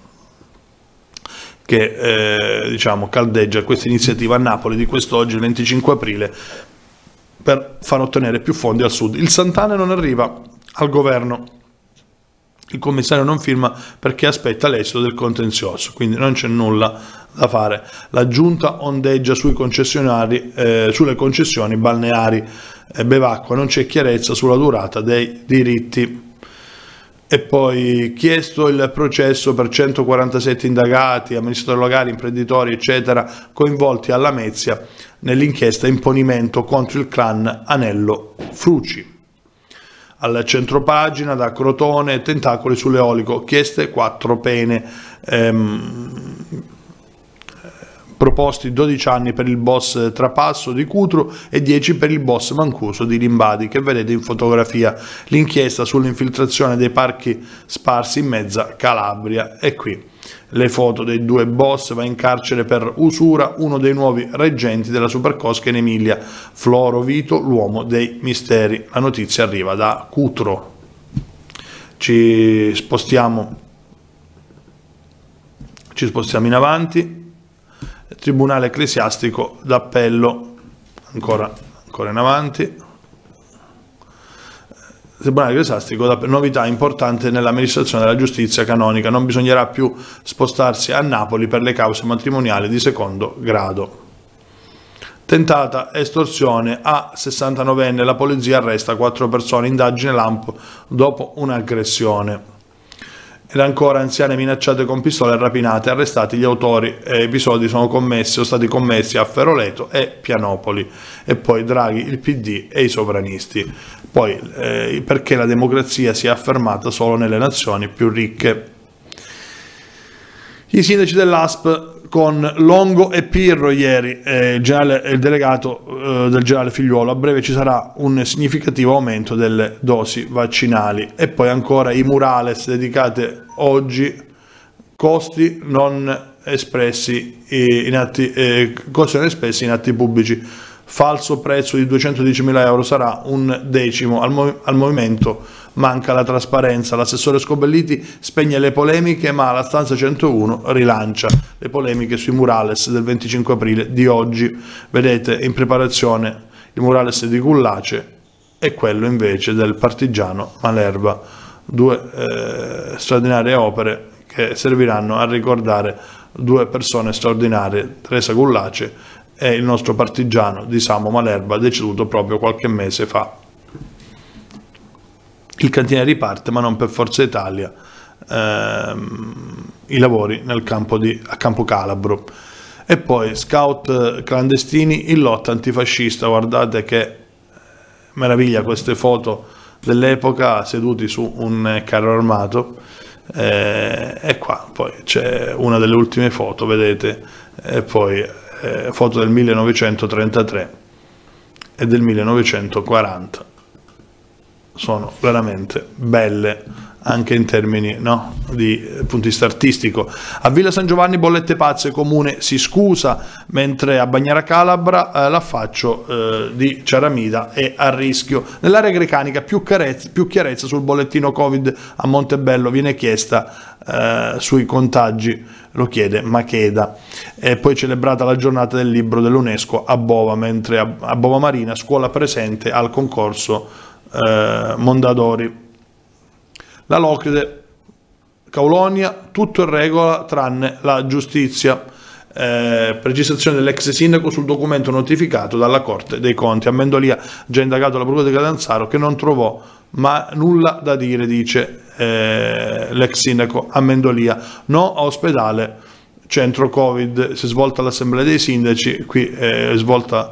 che eh, diciamo caldeggia questa iniziativa a Napoli di quest'oggi, il venticinque aprile, per far ottenere più fondi al sud. Il Sant'Anna non arriva al governo, il commissario non firma perché aspetta l'esito del contenzioso, quindi non c'è nulla da fare. La giunta ondeggia sui concessionari, eh, sulle concessioni balneari e bevacqua, non c'è chiarezza sulla durata dei diritti. E poi chiesto il processo per centoquarantasette indagati, amministratori locali, imprenditori eccetera coinvolti alla Lamezia nell'inchiesta imponimento contro il clan Anello Fruci. Al centropagina da Crotone, tentacoli sull'eolico, chieste quattro pene, ehm, proposti dodici anni per il boss Trapasso di Cutro e dieci per il boss Mancuso di Limbadi, che vedete in fotografia. L'inchiesta sull'infiltrazione dei parchi sparsi in mezza Calabria, e qui le foto dei due boss. Va in carcere per usura uno dei nuovi reggenti della Supercosca in Emilia, Floro Vito, l'uomo dei misteri. La notizia arriva da Cutro. Ci spostiamo, ci spostiamo in avanti. Tribunale ecclesiastico d'appello, ancora, ancora in avanti. Tribunale ecclesiastico, novità importante nell'amministrazione della giustizia canonica, non bisognerà più spostarsi a Napoli per le cause matrimoniali di secondo grado. Tentata estorsione a sessantanovenne, la polizia arresta quattro persone, indagine lampo dopo un'aggressione. Ed ancora anziane minacciate con pistole e rapinate, arrestati gli autori, eh, episodi sono commessi, sono stati commessi a Feroleto e Pianopoli. E poi Draghi, il P D e i sovranisti. Poi eh, perché la democrazia si è affermata solo nelle nazioni più ricche. I sindaci dell'A S P con Longo e Pirro ieri, eh, il, generale, il delegato eh, del generale Figliuolo, a breve ci sarà un significativo aumento delle dosi vaccinali. E poi ancora i murales dedicate oggi, costi non espressi in atti, eh, costi non espressi in atti pubblici. Falso prezzo di duecentodicimila euro sarà un decimo. Al, mov al movimento manca la trasparenza. L'assessore Scobelliti spegne le polemiche, ma la stanza centouno rilancia le polemiche sui murales del venticinque aprile di oggi. Vedete in preparazione il murales di Gullace e quello invece del partigiano Malerba, due eh, straordinarie opere che serviranno a ricordare due persone straordinarie, Teresa Gullace e il nostro partigiano di Samo Malerba, deceduto proprio qualche mese fa. Il cantiere riparte, ma non per Forza Italia, ehm, i lavori nel campo di, a Campo Calabro. E poi scout clandestini in lotta antifascista, guardate che meraviglia queste foto dell'epoca seduti su un carro armato, eh, e qua poi c'è una delle ultime foto, vedete, e poi eh, foto del millenovecentotrentatré e del millenovecentoquaranta, sono veramente belle anche in termini, no, di punto di vista artistico. A Villa San Giovanni bollette pazze, comune si scusa, mentre a Bagnara Calabra eh, l'affaccio eh, di Ciaramida è a rischio. Nell'area grecanica più, carezza, più chiarezza sul bollettino Covid a Montebello viene chiesta eh, sui contagi, lo chiede Macheda. E poi celebrata la giornata del libro dell'UNESCO a Bova, mentre a, a Bova Marina scuola presente al concorso eh, Mondadori. La Locride, Caulonia, tutto in regola tranne la giustizia. Eh, precisazione dell'ex sindaco sul documento notificato dalla Corte dei Conti. A Mendolia già indagato la procura di Catanzaro che non trovò ma nulla da dire, dice eh, l'ex sindaco a Mendolia. No a ospedale, centro Covid, si è svolta l'assemblea dei sindaci, qui è svolta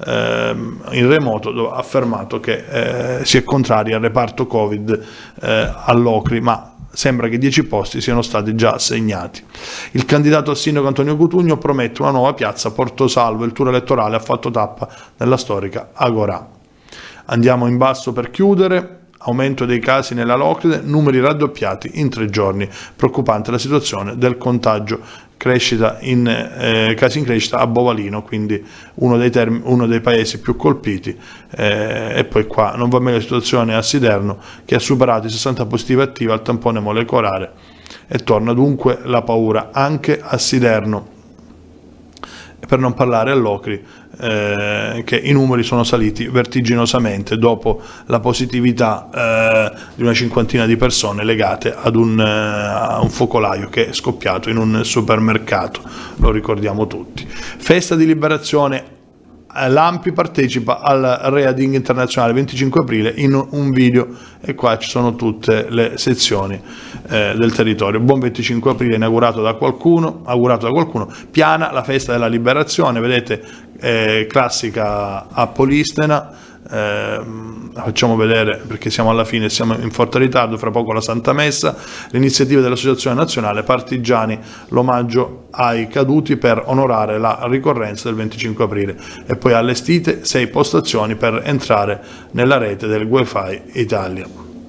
in remoto, dove ha affermato che eh, si è contrari al reparto Covid eh, all'Ocri, ma sembra che dieci posti siano stati già assegnati. Il candidato al sindaco Antonio Cutugno promette una nuova piazza a Portosalvo, il tour elettorale ha fatto tappa nella storica Agorà. Andiamo in basso per chiudere. Aumento dei casi nella Locride, numeri raddoppiati in tre giorni. Preoccupante la situazione del contagio, crescita in, eh, casi in crescita a Bovalino, quindi uno dei, term- uno dei paesi più colpiti. Eh, e poi qua non va meglio la situazione a Siderno, che ha superato i sessanta positivi attivi al tampone molecolare, e torna dunque la paura anche a Siderno. Per non parlare all'Ocri, eh, che i numeri sono saliti vertiginosamente dopo la positività eh, di una cinquantina di persone legate ad un, eh, a un focolaio che è scoppiato in un supermercato, lo ricordiamo tutti. Festa di liberazione, l'A M P I partecipa al Reading internazionale venticinque aprile in un video, e qua ci sono tutte le sezioni eh, del territorio. Buon venticinque aprile inaugurato da qualcuno, augurato da qualcuno. Piana la festa della liberazione, vedete, eh, classica a Polistena. Eh, la facciamo vedere perché siamo alla fine, siamo in forte ritardo, fra poco la Santa Messa. L'iniziativa dell'Associazione Nazionale Partigiani, l'omaggio ai caduti per onorare la ricorrenza del venticinque aprile, e poi allestite sei postazioni per entrare nella rete del Wi-Fi Italia.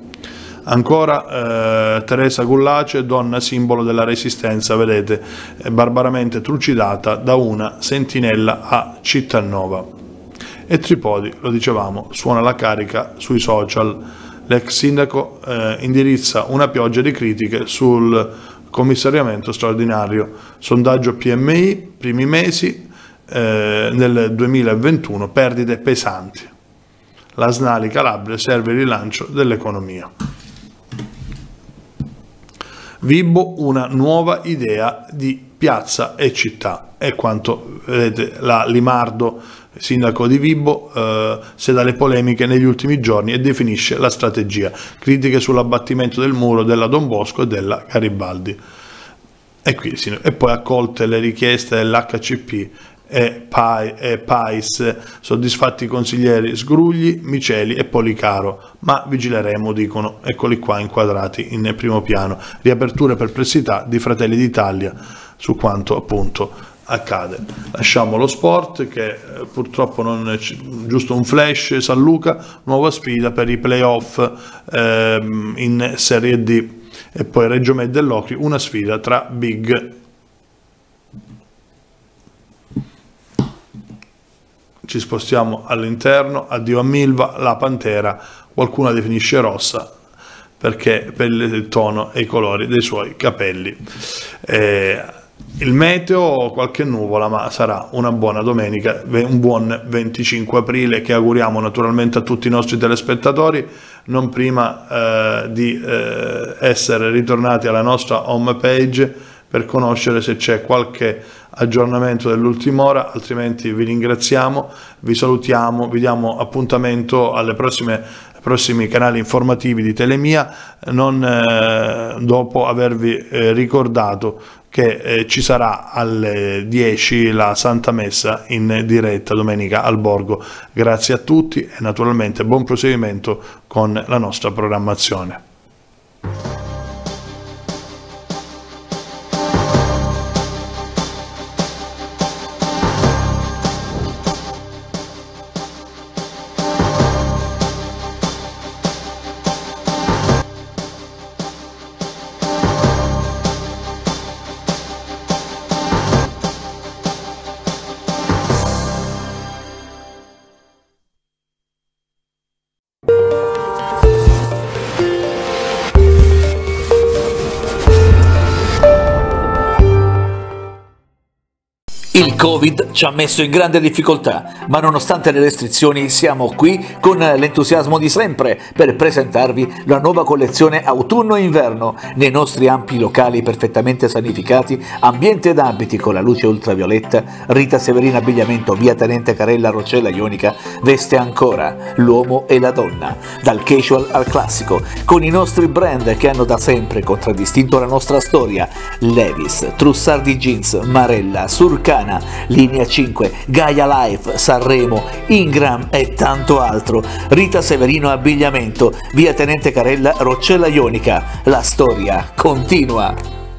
Ancora eh, Teresa Gullace, donna simbolo della resistenza, vedete, eh, barbaramente trucidata da una sentinella a Cittanova. E Tripodi, lo dicevamo, suona la carica sui social. L'ex sindaco eh, indirizza una pioggia di critiche sul commissariamento straordinario. Sondaggio P M I, primi mesi eh, nel duemilaventuno, perdite pesanti. La Snali Calabria, serve il rilancio dell'economia. Vibo, una nuova idea di piazza e città. È quanto vedete la Limardo, sindaco di Vibo, eh, se dalle polemiche negli ultimi giorni e definisce la strategia. Critiche sull'abbattimento del muro della Don Bosco e della Garibaldi. E, qui, sì, e poi accolte le richieste dell'H C P e, Pai, e Pais, soddisfatti i consiglieri Sgrugli, Miceli e Policaro, ma vigileremo, dicono, eccoli qua inquadrati in primo piano. Riaperture perplessità di Fratelli d'Italia su quanto appunto accade. Lasciamo lo sport, che eh, purtroppo non è giusto un flash. San Luca, nuova sfida per i playoff ehm, in Serie D, e poi Reggio Med e Locri, una sfida tra big. Ci spostiamo all'interno, addio a Milva, la Pantera, qualcuno la definisce rossa perché per il tono e i colori dei suoi capelli. Eh, Il meteo, qualche nuvola, ma sarà una buona domenica, un buon venticinque aprile che auguriamo naturalmente a tutti i nostri telespettatori, non prima eh, di eh, essere ritornati alla nostra home page per conoscere se c'è qualche aggiornamento dell'ultima ora, altrimenti vi ringraziamo, vi salutiamo, vi diamo appuntamento alle prossime prossimi canali informativi di Telemia, non eh, dopo avervi eh, ricordato che eh, ci sarà alle dieci la Santa Messa in diretta domenica al Borgo. Grazie a tutti e naturalmente buon proseguimento con la nostra programmazione. Il Covid ci ha messo in grande difficoltà, ma nonostante le restrizioni siamo qui con l'entusiasmo di sempre per presentarvi la nuova collezione autunno-inverno nei nostri ampi locali perfettamente sanificati, ambiente ed abiti con la luce ultravioletta. Rita Severina Abbigliamento, via Tenente Carella, Roccella Ionica, veste ancora l'uomo e la donna, dal casual al classico, con i nostri brand che hanno da sempre contraddistinto la nostra storia: Levi's, Trussardi Jeans, Marella, Surcana, Linea cinque, Gaia Life, Sanremo, Ingram e tanto altro. Rita Severino Abbigliamento, via Tenente Carella, Roccella Ionica. La storia continua.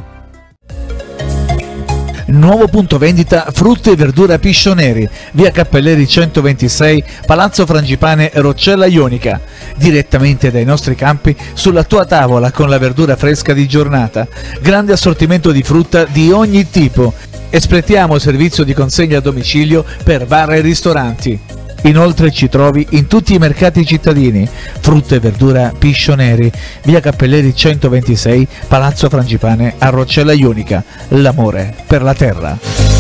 Nuovo punto vendita frutta e verdura Piscio Neri, via Cappelleri centoventisei, Palazzo Frangipane, Roccella Ionica. Direttamente dai nostri campi sulla tua tavola con la verdura fresca di giornata. Grande assortimento di frutta di ogni tipo. Espletiamo servizio di consegna a domicilio per bar e ristoranti. Inoltre ci trovi in tutti i mercati cittadini. Frutta e verdura Piscio Neri, via Cappelleri centoventisei, Palazzo Frangipane a Roccella Ionica. L'amore per la terra.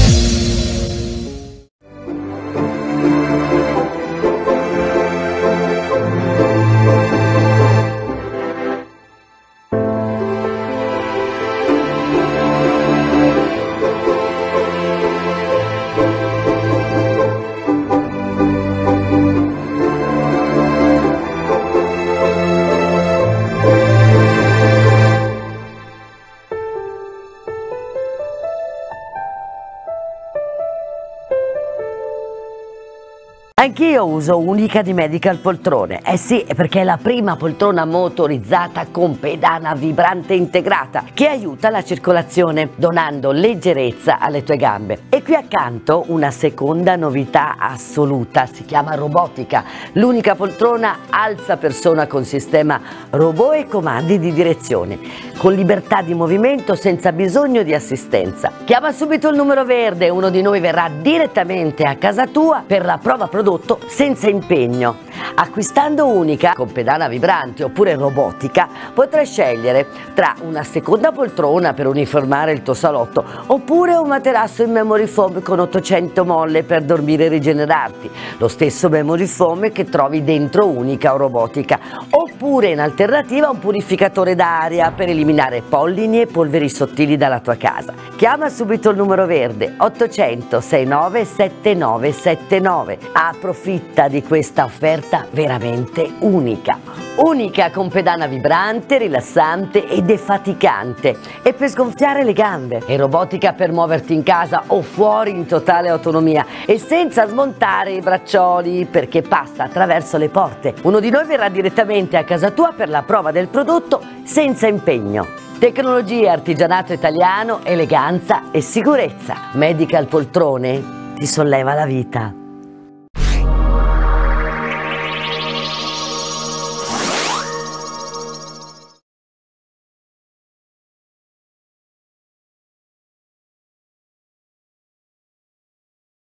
Anch'io uso Unica di Medical Poltrone, eh sì, perché è la prima poltrona motorizzata con pedana vibrante integrata che aiuta la circolazione, donando leggerezza alle tue gambe. E qui accanto una seconda novità assoluta, si chiama robotica. L'Unica poltrona alza persona con sistema robot e comandi di direzione, con libertà di movimento senza bisogno di assistenza. Chiama subito il numero verde, uno di noi verrà direttamente a casa tua per la prova prodotto senza impegno. Acquistando Unica con pedana vibrante oppure robotica potrai scegliere tra una seconda poltrona per uniformare il tuo salotto oppure un materasso in memory foam con ottocento molle per dormire e rigenerarti, lo stesso memory foam che trovi dentro Unica o robotica, oppure in alternativa un purificatore d'aria per eliminare pollini e polveri sottili dalla tua casa. Chiama subito il numero verde ottocento sessantanove settantanove settantanove. Approfitta di questa offerta veramente unica. Unica con pedana vibrante, rilassante e defaticante, e per sgonfiare le gambe, e robotica per muoverti in casa o fuori in totale autonomia e senza smontare i braccioli perché passa attraverso le porte. Uno di noi verrà direttamente a casa tua per la prova del prodotto senza impegno. Tecnologia, artigianato italiano, eleganza e sicurezza. Medical Poltrone ti solleva la vita.